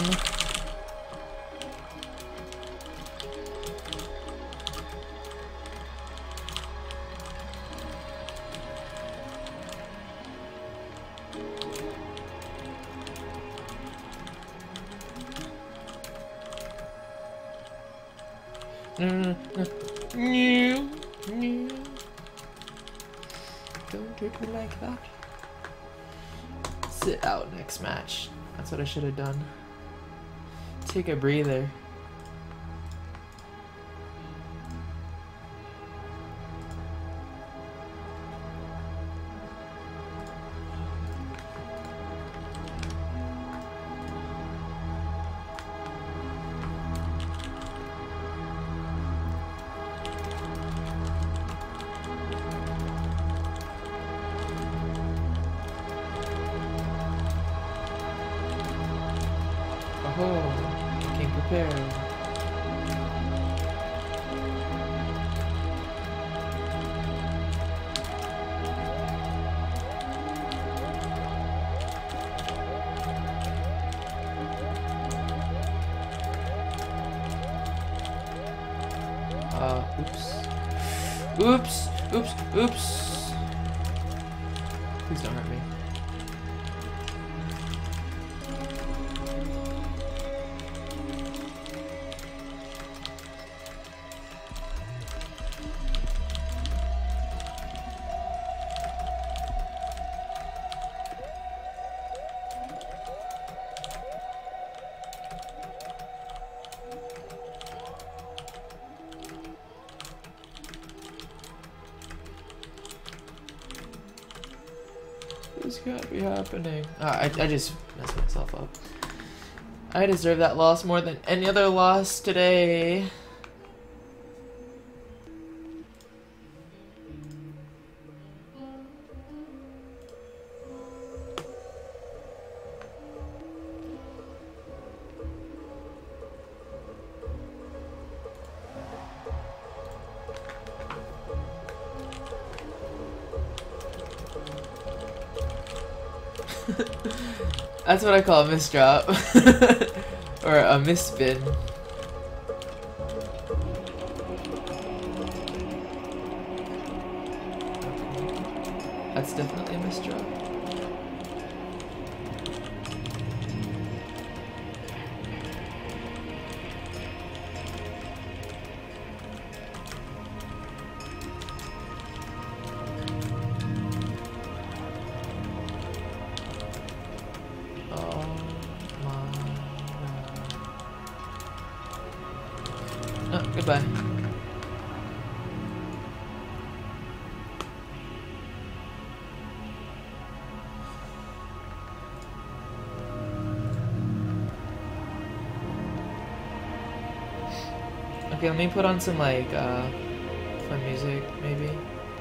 [SPEAKER 3] No, no, no. Don't hit me like that. Sit out next match. That's what I should have done. Take a breather. Oh, came prepared. Uh, oops. Oops, oops, oops. Please don't hurt me. This can't be happening. Ah, I, I just messed myself up. I deserve that loss more than any other loss today. That's what I call a misdrop. Or a misspin. That's definitely a misdrop. Goodbye. Okay, let me put on some like uh, fun music, maybe.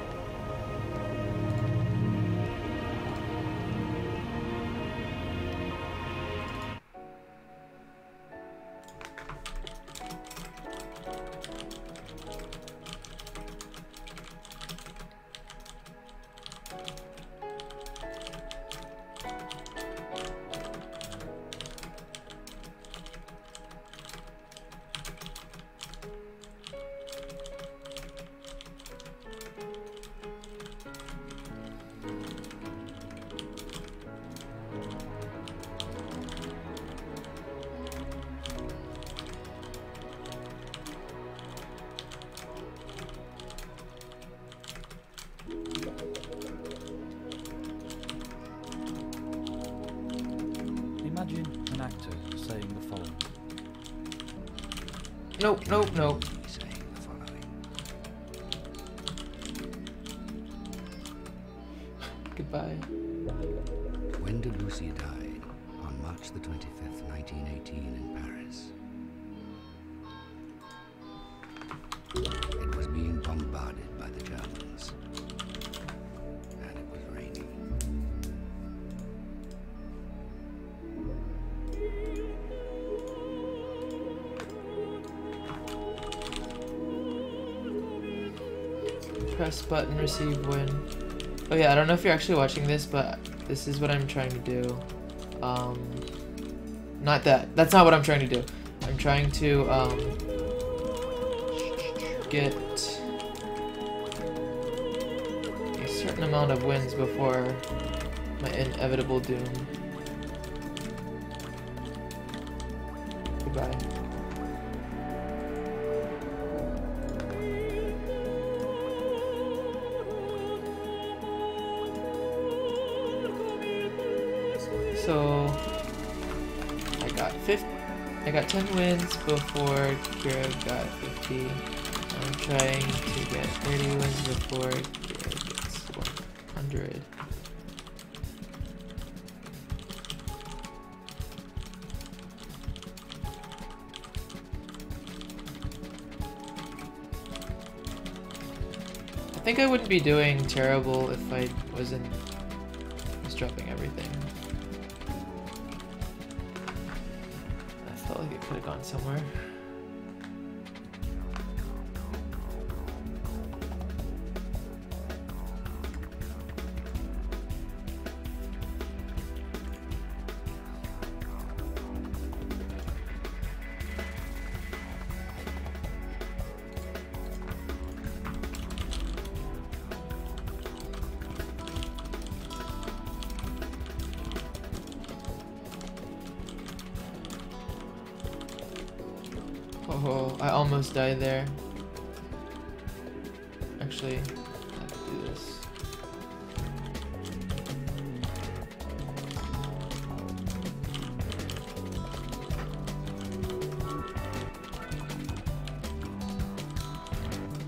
[SPEAKER 8] Imagine an actor saying the following.
[SPEAKER 3] Nope, nope, nope.
[SPEAKER 4] Saying the following.
[SPEAKER 3] Goodbye.
[SPEAKER 4] When Delucia died on March the twenty-fifth, nineteen eighteen in Paris, it was being bombarded by the Germans, and it was raining.
[SPEAKER 3] Press button, receive win. Oh yeah, I don't know if you're actually watching this, but this is what I'm trying to do. Um, not that. That's not what I'm trying to do. I'm trying to um, get a certain amount of wins before my inevitable doom. Goodbye. So I got fifty. I got ten wins before Kira got fifty. I'm trying to get thirty wins before Kira gets one hundred. I think I wouldn't be doing terrible if I wasn't just dropping everything. I felt like it could have gone somewhere. Oh, I almost died there. Actually, I have to do this.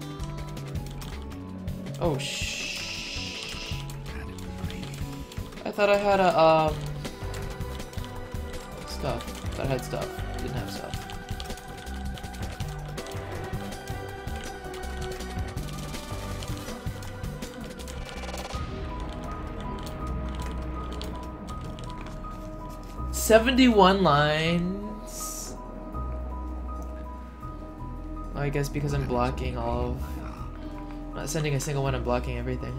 [SPEAKER 3] Oh, shh. I thought thought I had a, um... stuff. I thought I had stuff. Didn't have stuff. seventy-one lines? Oh, I guess because I'm blocking all of... I'm not sending a single one, I'm blocking everything.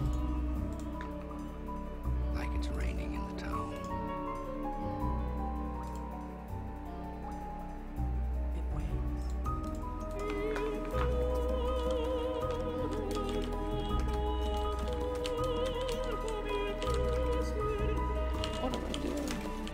[SPEAKER 9] Like it's raining in the town.
[SPEAKER 3] What am I doing?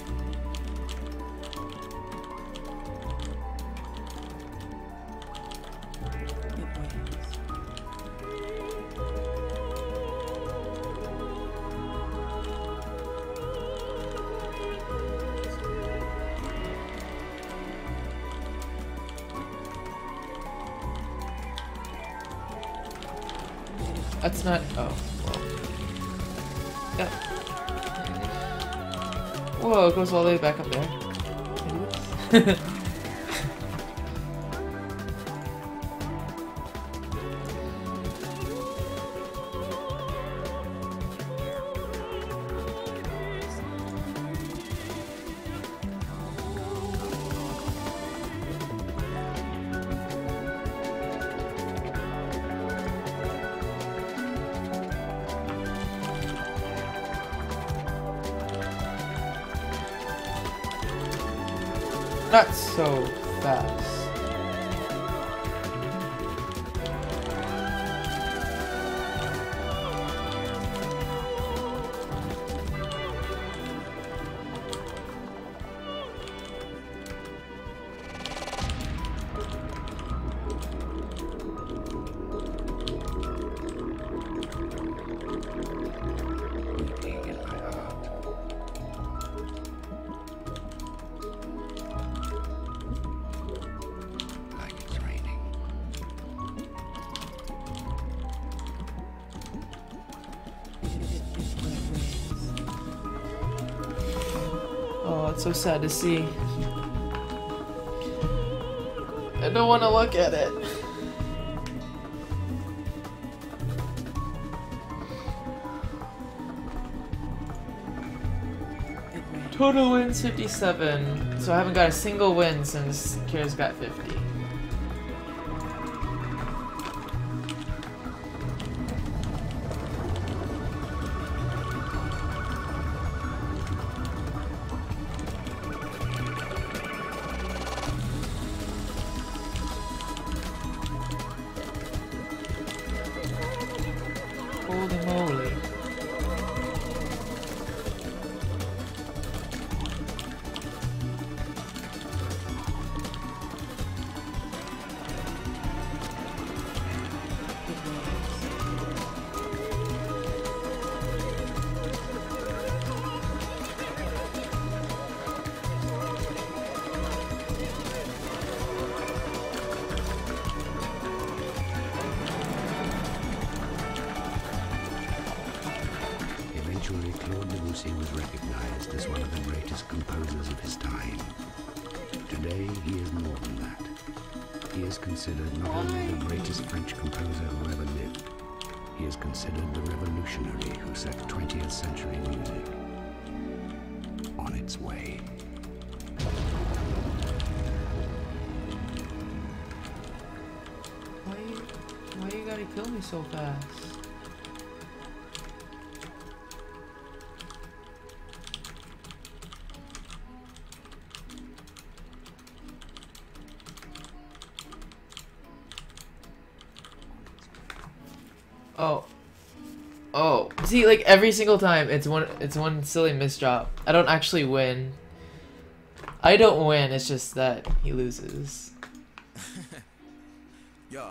[SPEAKER 3] That's not. Oh, well. Yep. Whoa, it goes all the way back up there. Idiots. Not so fast. Oh, it's so sad to see. I don't want to look at it. Total wins fifty-seven, so I haven't got a single win since Kira's got fifty. Holy moly.
[SPEAKER 9] Eventually, Claude Debussy was recognized as one of the greatest composers of his time. Today, he is more than that. He is considered not only the greatest French composer who ever lived, he is considered the revolutionary who set twentieth century music on its way.
[SPEAKER 3] Why you, why you gotta kill me so fast? Oh. Oh. See, like every single time it's one it's one silly missed drop. I don't actually win. I don't win, it's just that he loses.
[SPEAKER 10] Yeah.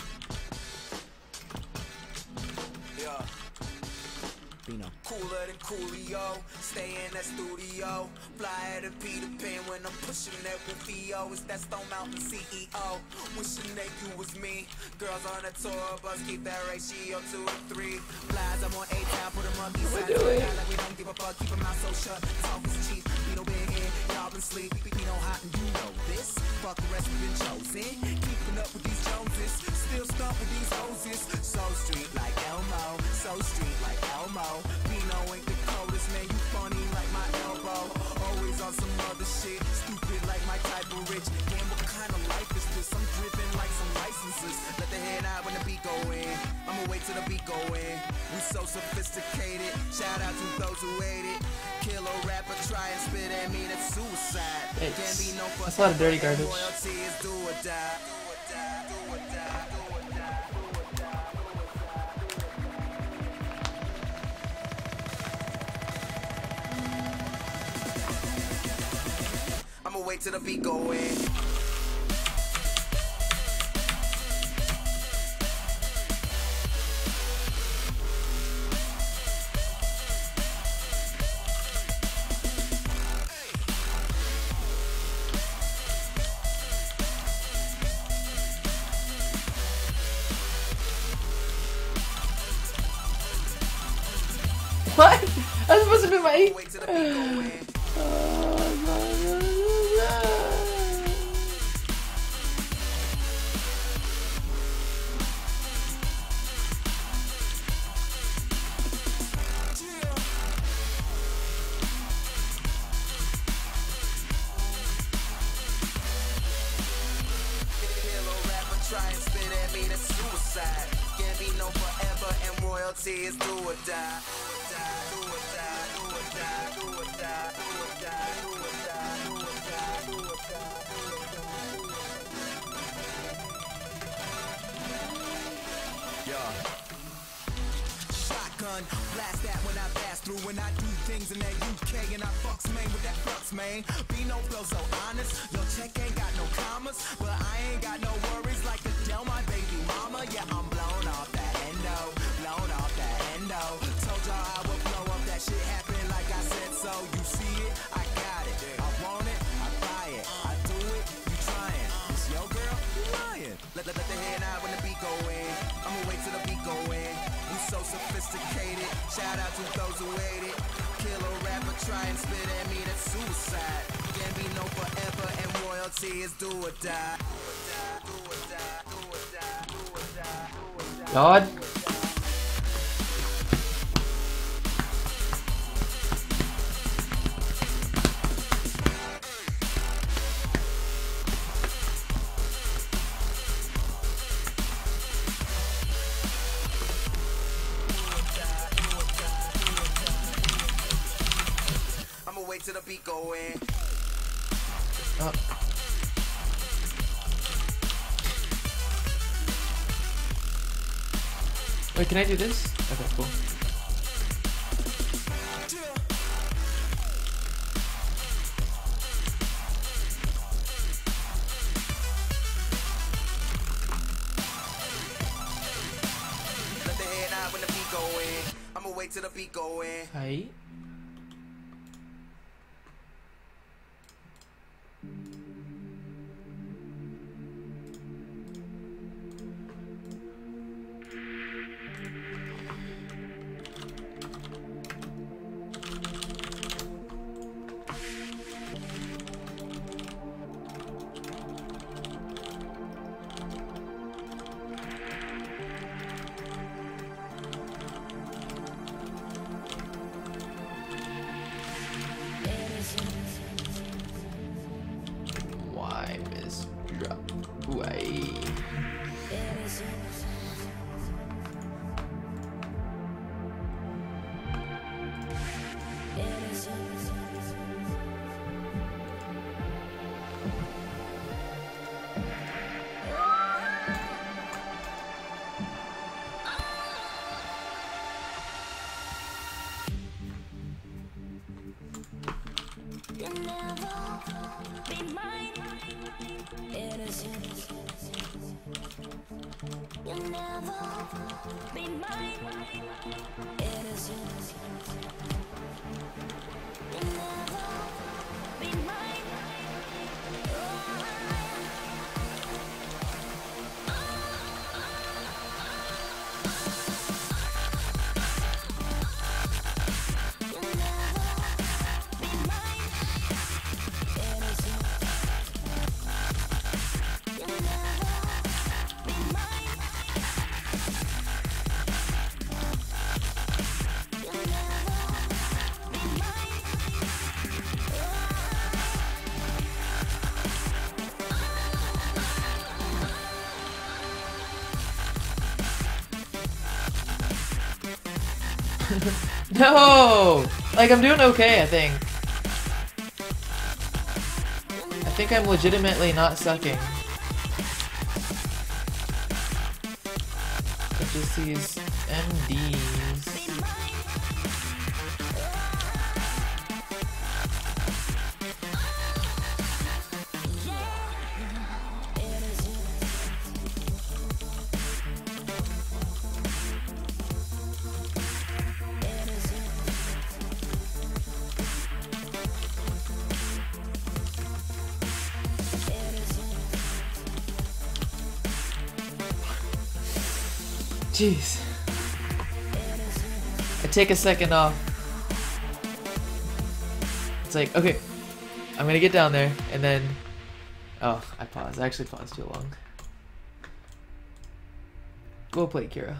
[SPEAKER 10] Yeah. Cooler than cool. Coolio, stay in that studio. Fly at a Peter Pan when I'm pushing that Rufio. It's that Stone Mountain C E O. Wishing that you was me. Girls on a tour bus, keep that ratio two to three. Flies, I'm on A-Town, put them up east side. Like we don't give a fuck, keep them out so shut. Talk is cheap, we don't been here, y'all been sleep. We know hot and you know this. Fuck the rest, we been chosen. Keeping up with these Joneses, still stuck with these hoses. So street like Elmo, so street like Elmo. Pino ain't the coldest, man, you funny like my elbow. Always on some other shit, stupid like my type of rich. Damn, what kind of life is this? I'm driven like some licenses. Let the head out when the beat go in. I'ma wait till the beat go in. We so sophisticated, shout out to those who hate it. Kill a rapper, try and spit at me, that's suicide.
[SPEAKER 3] It's,
[SPEAKER 10] Can't be no
[SPEAKER 3] that's a lot of dirty garbage.
[SPEAKER 10] royalty is do or die. I'ma wait till the beat go in.
[SPEAKER 3] What? That's supposed to be my.
[SPEAKER 10] Wait till the beat go in. Try and spit at me, that's suicide. Can't be no forever, and royalty is do or die. Do or die, do or die, do or die, do or die, do or die, do or die, do or die, do or die, do or die. Yeah. Shotgun, blast that when I pass through. When I do things in that U K and I fucks man with that flux man. Be no flow so honest. Your check ain't got no commas, but I ain't got no worries like the Del my baby mama. Yeah, I'm blown off that endo, blown off that endo. Told y'all I would blow up, that shit happened like I said so. You see it, I got it. I want it, I buy it. I do it, you trying. It's your girl, you lying. Let, let, let the head out when the beat go in. I'ma wait till the beat go in. We so sophisticated. Shout out to those who hate it. Kill a rapper, try and spit at me, that's suicide. Can't be no forever, and royalty is do or die. Do or die, do or die, do or die, do or die, do or die.
[SPEAKER 3] God.
[SPEAKER 10] I'ma wait till the beat go in.
[SPEAKER 3] Oh. Wait, can I do this? Okay, cool.
[SPEAKER 10] Let the head out when the beat go in. I'ma wait till the beat go in.
[SPEAKER 3] Hi. Why, Miss Drop? Why?
[SPEAKER 5] You'll never be mine. Innocent. You'll never be mine. Innocent.
[SPEAKER 3] No! Like, I'm doing okay, I think. I think I'm legitimately not sucking. But just these M Ds. Jeez. I take a second off. It's like, okay, I'm gonna get down there, and then... Oh, I paused. I actually paused too long. Go play Kira.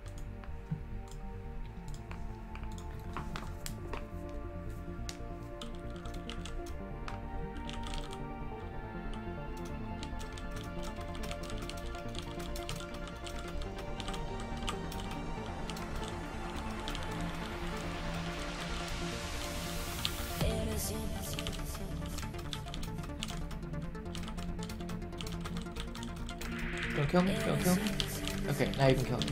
[SPEAKER 3] Don't kill me, don't kill me. Okay, now you can kill me.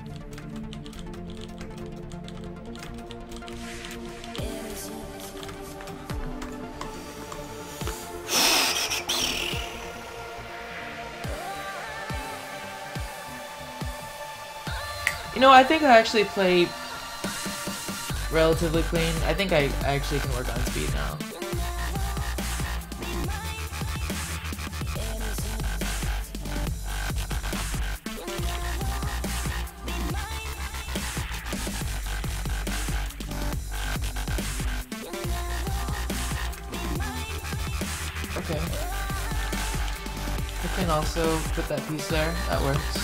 [SPEAKER 3] You know, I think I actually play relatively clean. I think I actually can work on speed now. Okay. I can also put that piece there. That works.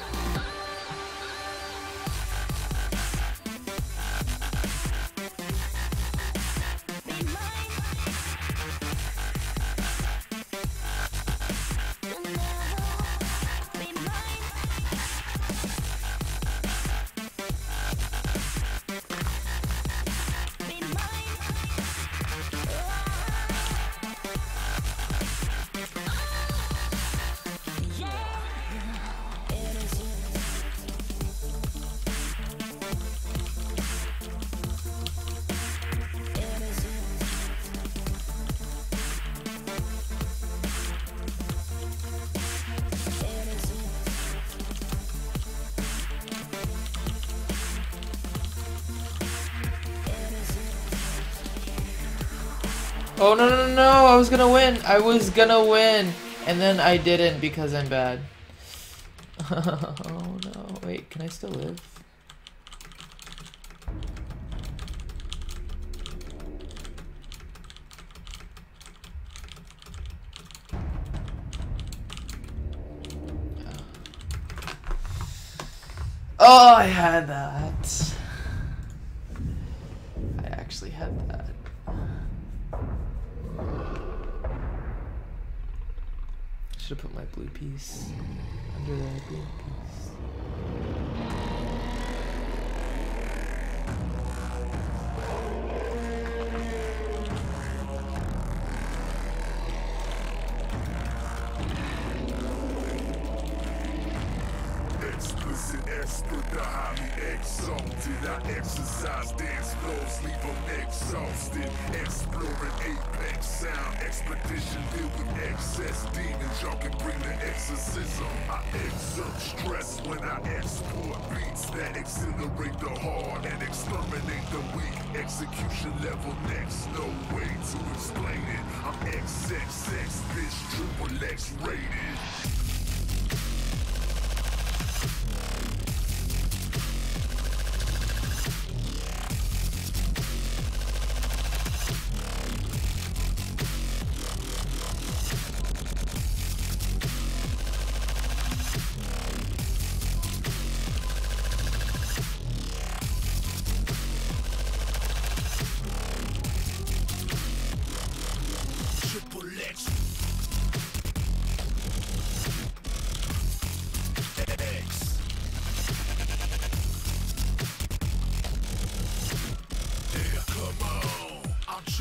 [SPEAKER 3] Oh no no no no! I was gonna win! I was gonna win! And then I didn't because I'm bad. Oh no. Wait, can I still live? Oh, I had that. I actually had that. Should have put my blue piece under that green piece.
[SPEAKER 4] Explicit expert, the highly exalted. I exercise dance floors, leave them exhausted. Exploring apex sound, expedition filled with excess demons. Y'all can bring the exorcism. I exert stress when I export beats that exhilarate the hard and exterminate the weak. Execution level next, no way to explain it. I'm X X X, bitch, triple X rated.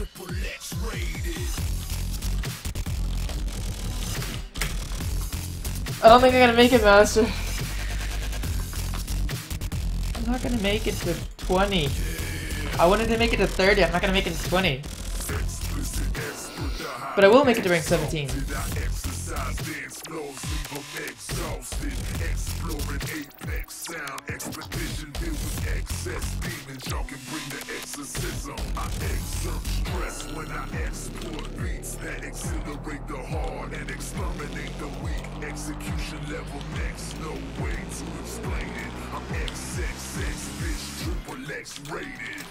[SPEAKER 10] Triple X rated.
[SPEAKER 3] I don't think I'm gonna make it, Master. I'm not gonna make it to twenty. I wanted to make it to thirty. I'm not gonna make it to twenty. But I will make it to rank seventeen.
[SPEAKER 10] Exploring apex sound expedition filled with excess demons. Y'all can bring the exorcism. I exert stress when I export beats that accelerate the hard and exterminate the weak. Execution level next, no way to explain it. I'm X X X, bitch, triple X rated.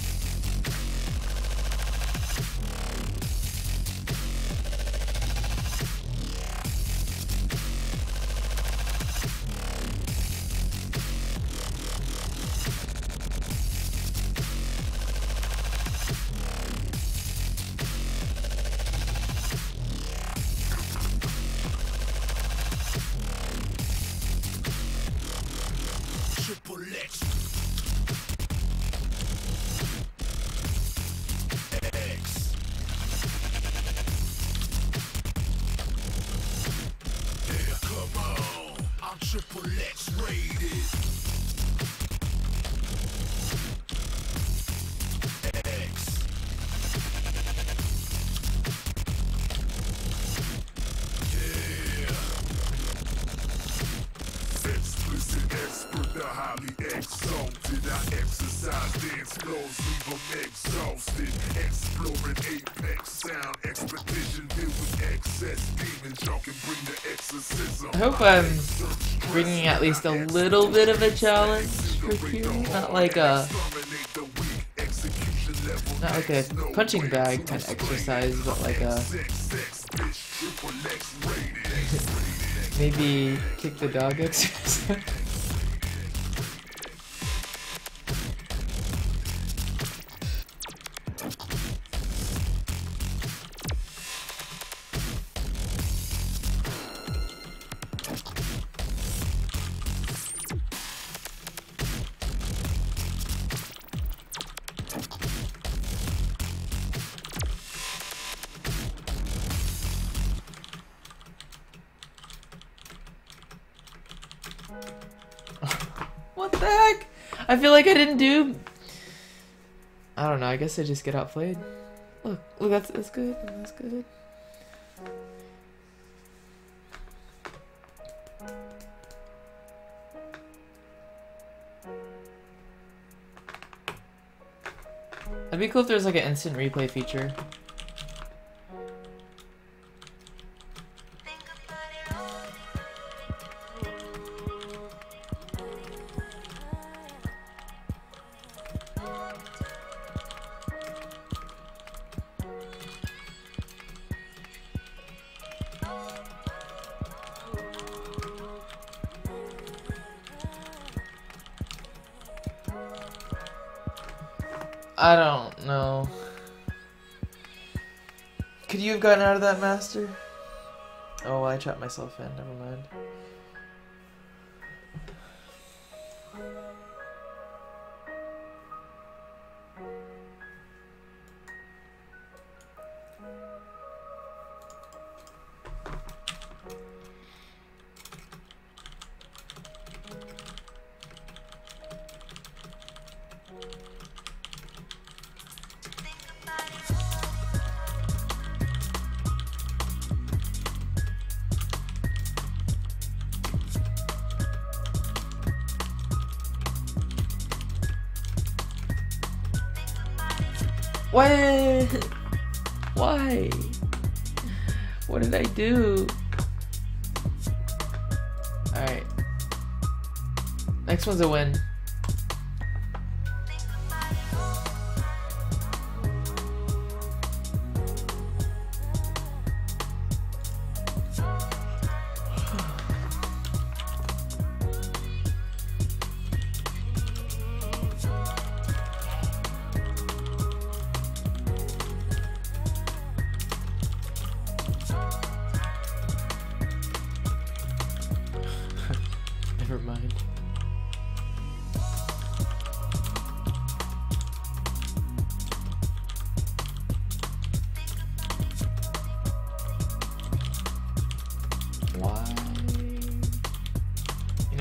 [SPEAKER 10] Triple X. X. Yeah, come on. I'm Triple X rated. X. Explicit expert, the highly exalted. I exercise dance floors, leave them exhausted. Exploring apex sound expedition filled with excess demons. Y'all can bring the exorcism.
[SPEAKER 3] I hope I'm bringing at least a little bit of a challenge for Q. Not like a, not like a punching bag kind of exercise, but like a maybe kick the dog exercise. What the heck? I feel like I didn't do... I don't know, I guess I just get outplayed. Look, look, that's, that's good, that's good. It'd be cool if there's like an instant replay feature. I don't know. Could you have gotten out of that, Master? Oh, I trapped myself in. Never mind. What? Why? What did I do? Alright. Next one's a win. Never mind.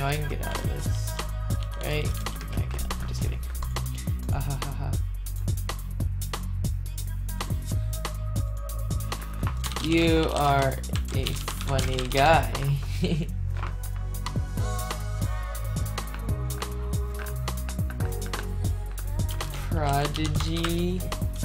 [SPEAKER 3] I can get out of this. Right? No, I can't. I'm just kidding. Ah ha ha ha. You are a funny guy. Prodigy.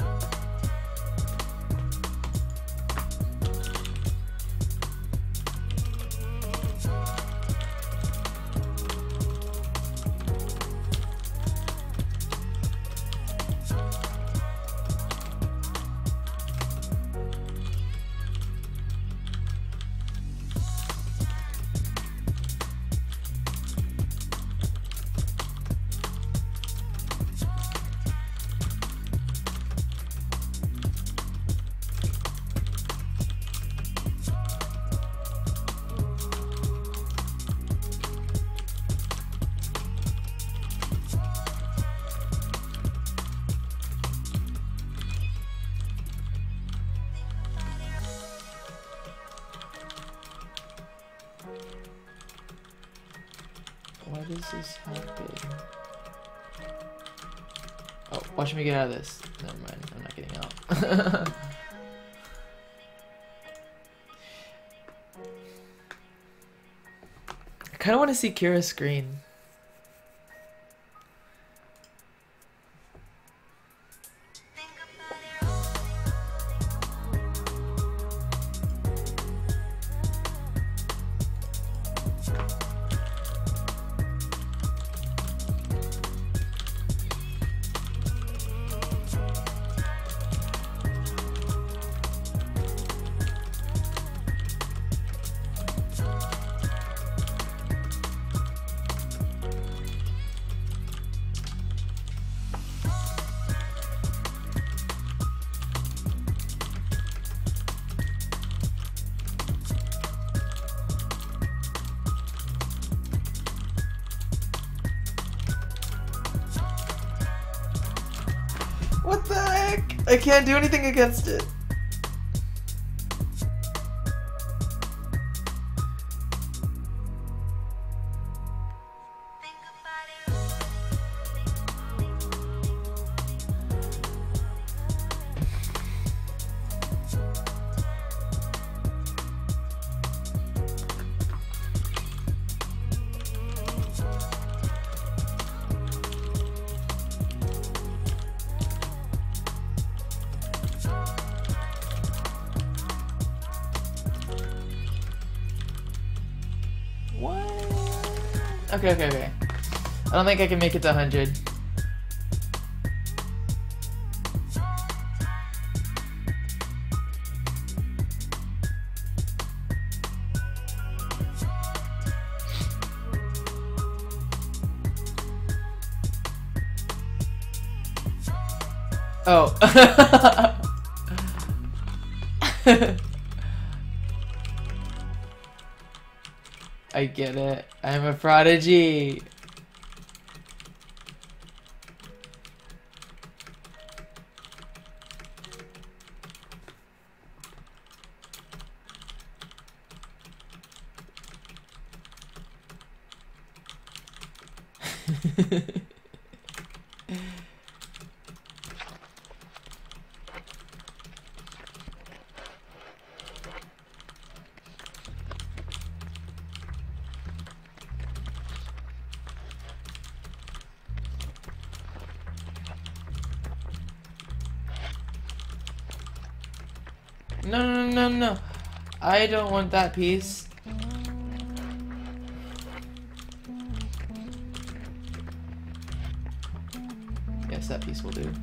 [SPEAKER 3] Why does this happen? Oh, watch me get out of this. Never mind, I'm not getting out. I kinda wanna see Kira's screen. What the heck? I can't do anything against it. Okay, okay, okay. I don't think I can make it to one hundred. Oh. I get it. I'm a prodigy. No, no, no, no. I don't want that piece. Yes, that piece will do.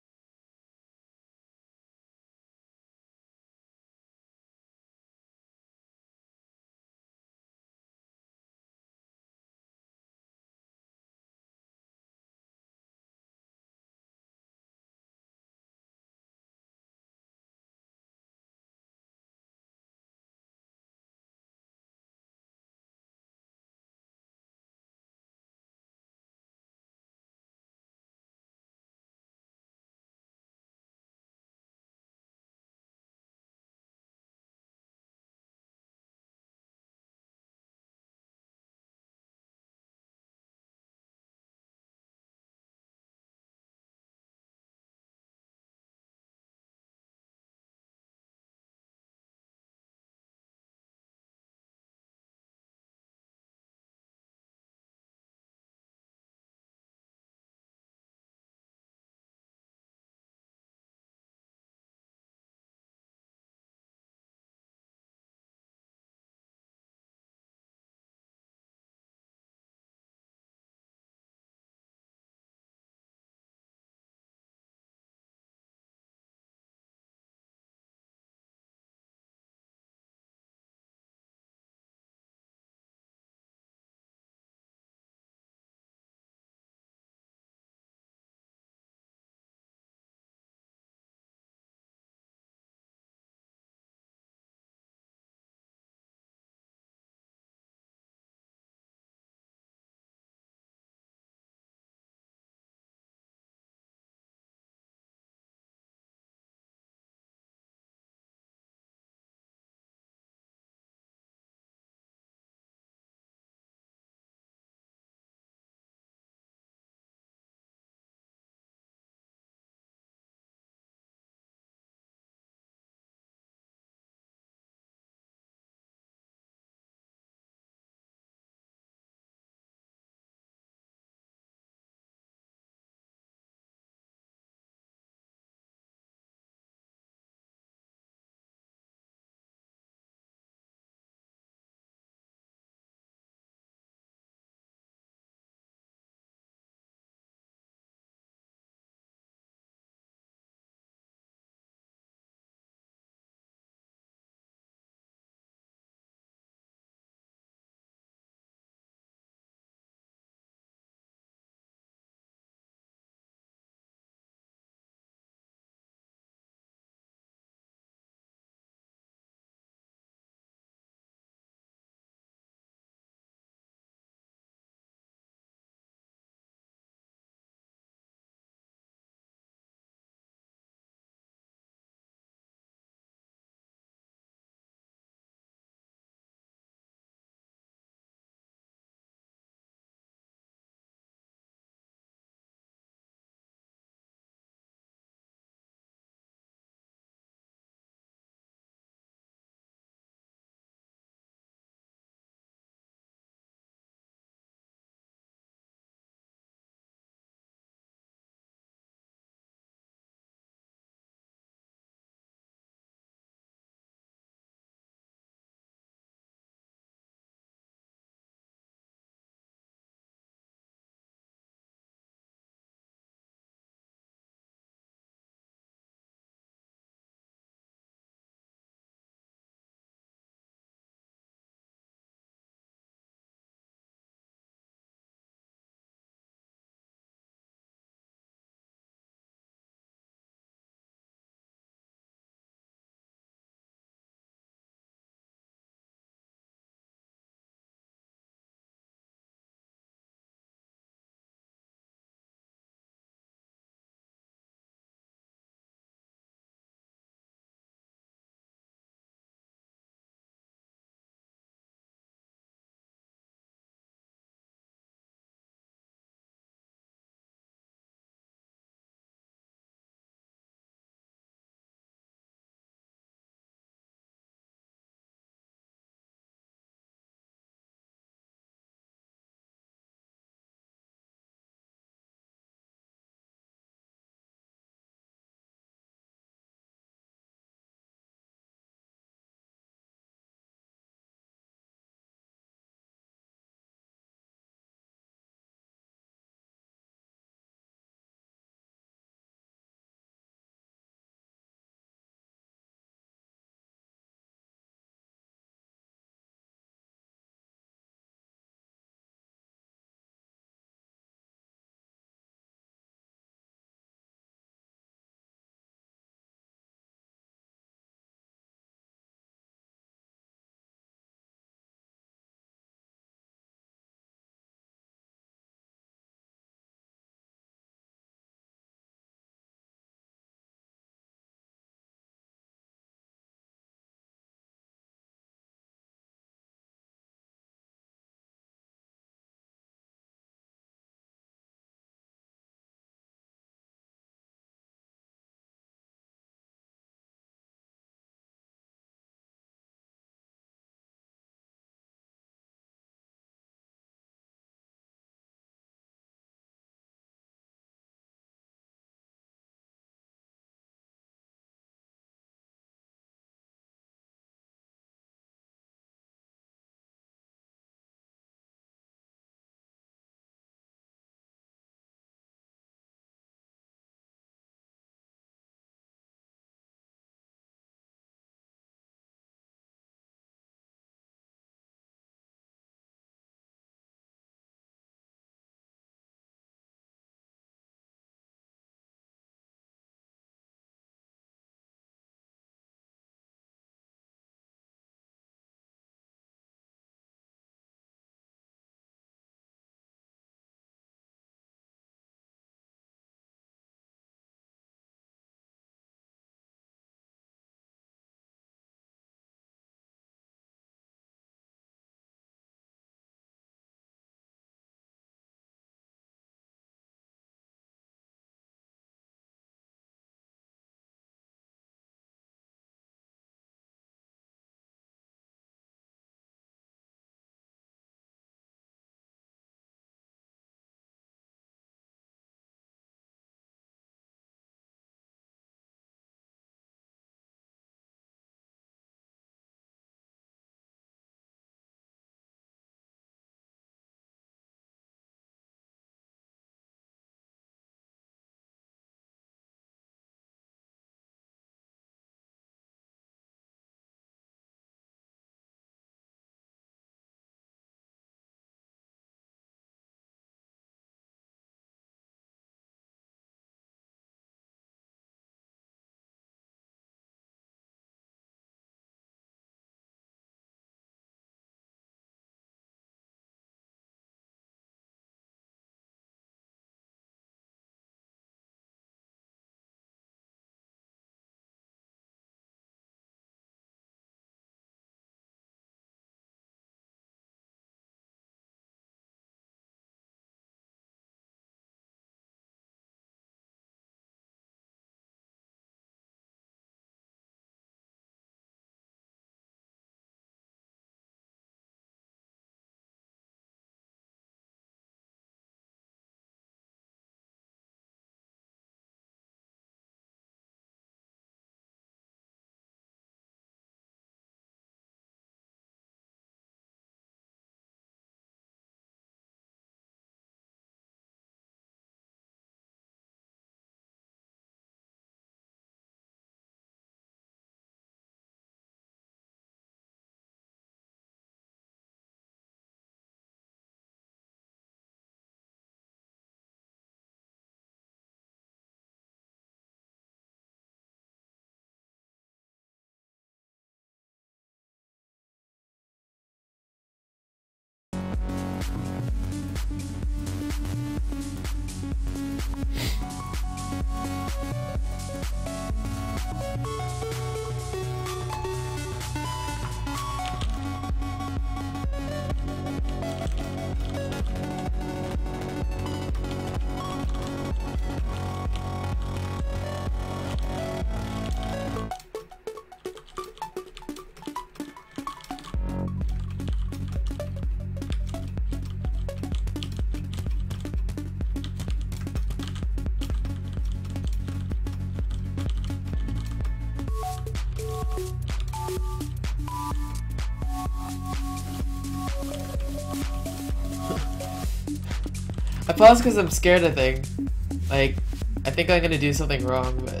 [SPEAKER 3] I pause because I'm scared, I think. Like, I think I'm gonna do something wrong, but...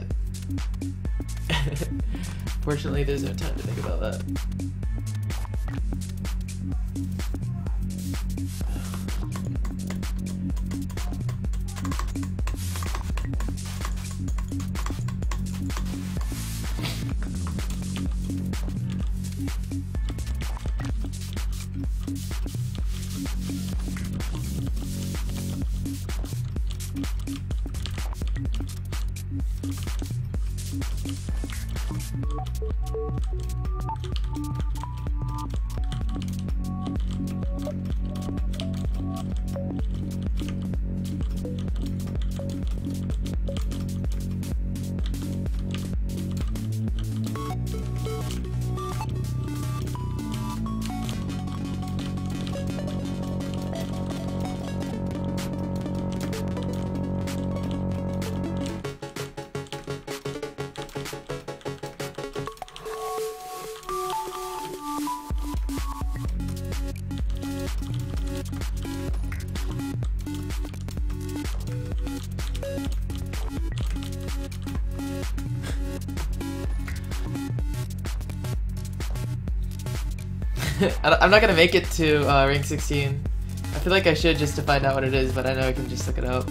[SPEAKER 3] Fortunately, there's no time to think about that. I'm not gonna make it to uh, rank sixteen. I feel like I should just to find out what it is, but I know I can just look it up.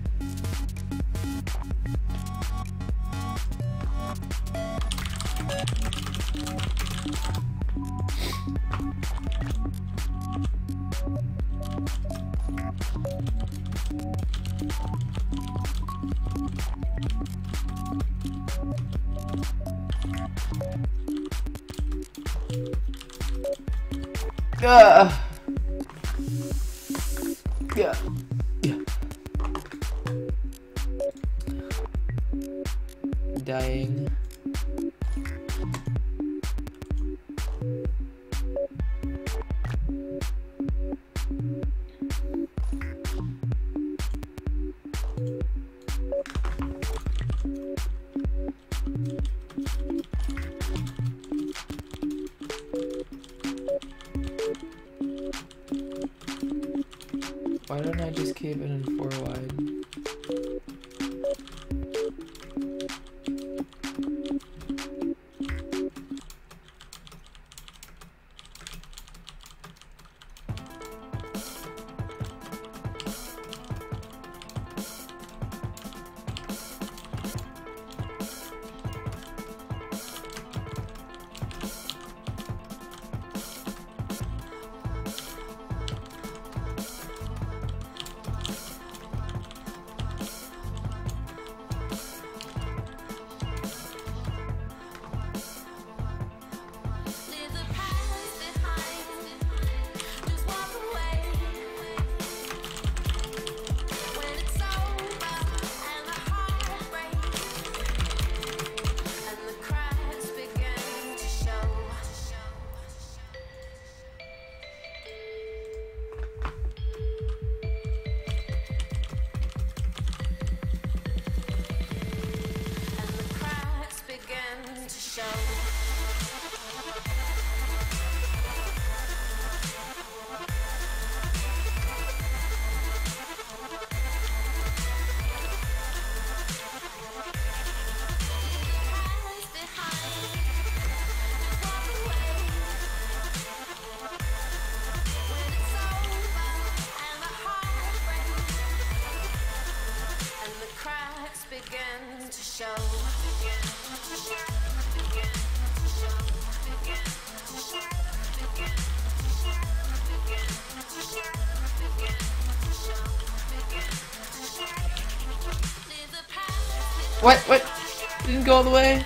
[SPEAKER 3] Uh, yeah. Yeah. Dying. Why don't I just keep it in four wide? What? What? Didn't go all the way?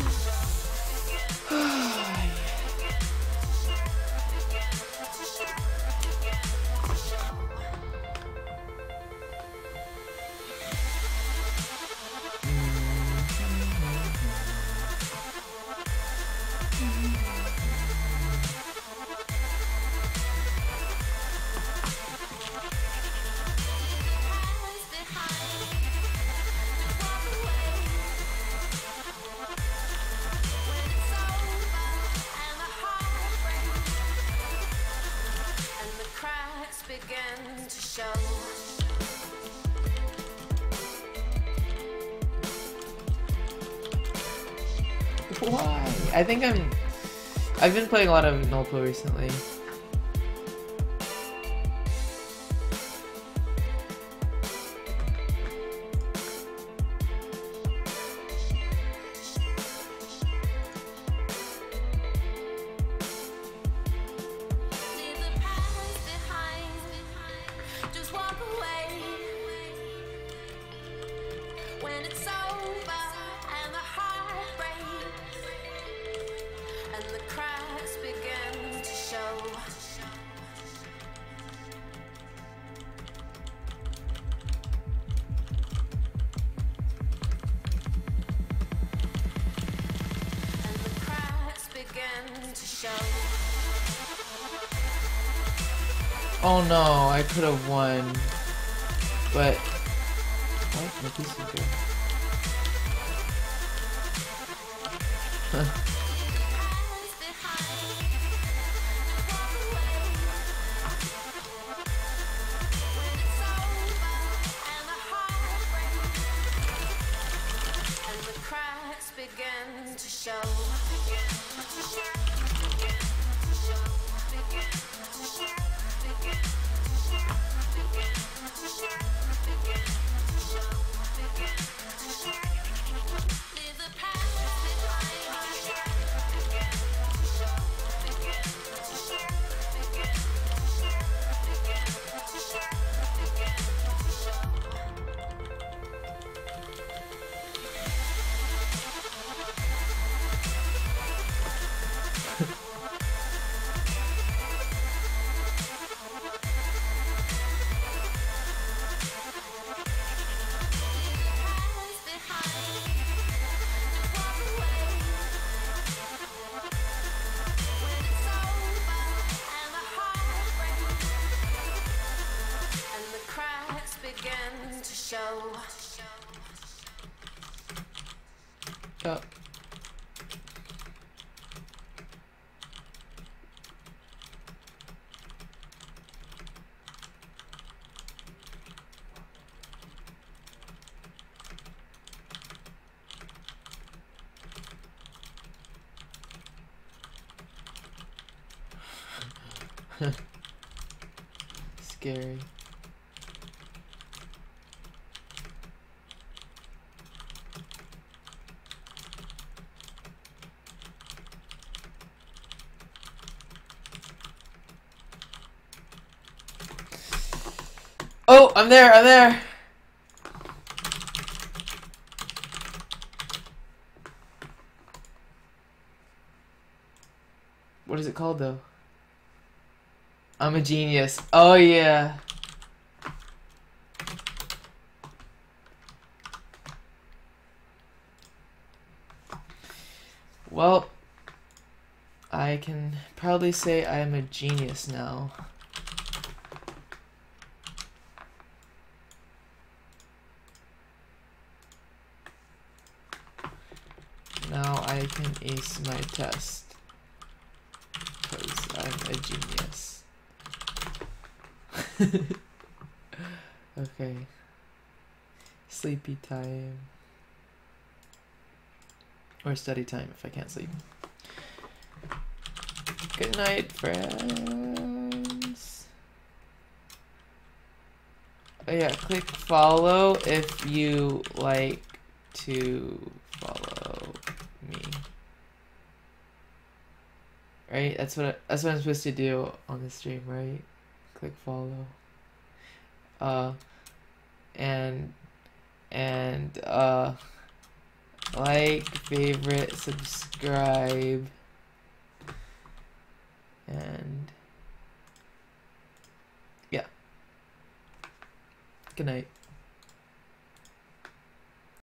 [SPEAKER 5] Begin to show.
[SPEAKER 3] Why? I think I'm... I've been playing a lot of Nullpo recently. Oh no, I could have won, but what? My piece is good. Huh.
[SPEAKER 5] Begin to show. Begin to show.
[SPEAKER 3] Oh. Scary. Oh, I'm there, I'm there. What is it called though? I'm a genius. Oh yeah. Well, I can proudly say I am a genius now. Now I can ace my test because I'm a genius. Okay. Sleepy time. Or study time if I can't sleep. Good night, friends. Oh yeah, click follow if you like to follow me. Right? That's what I, that's what I'm supposed to do on the stream, right? Click follow. Uh and and uh like, favorite, subscribe, and yeah. Good night.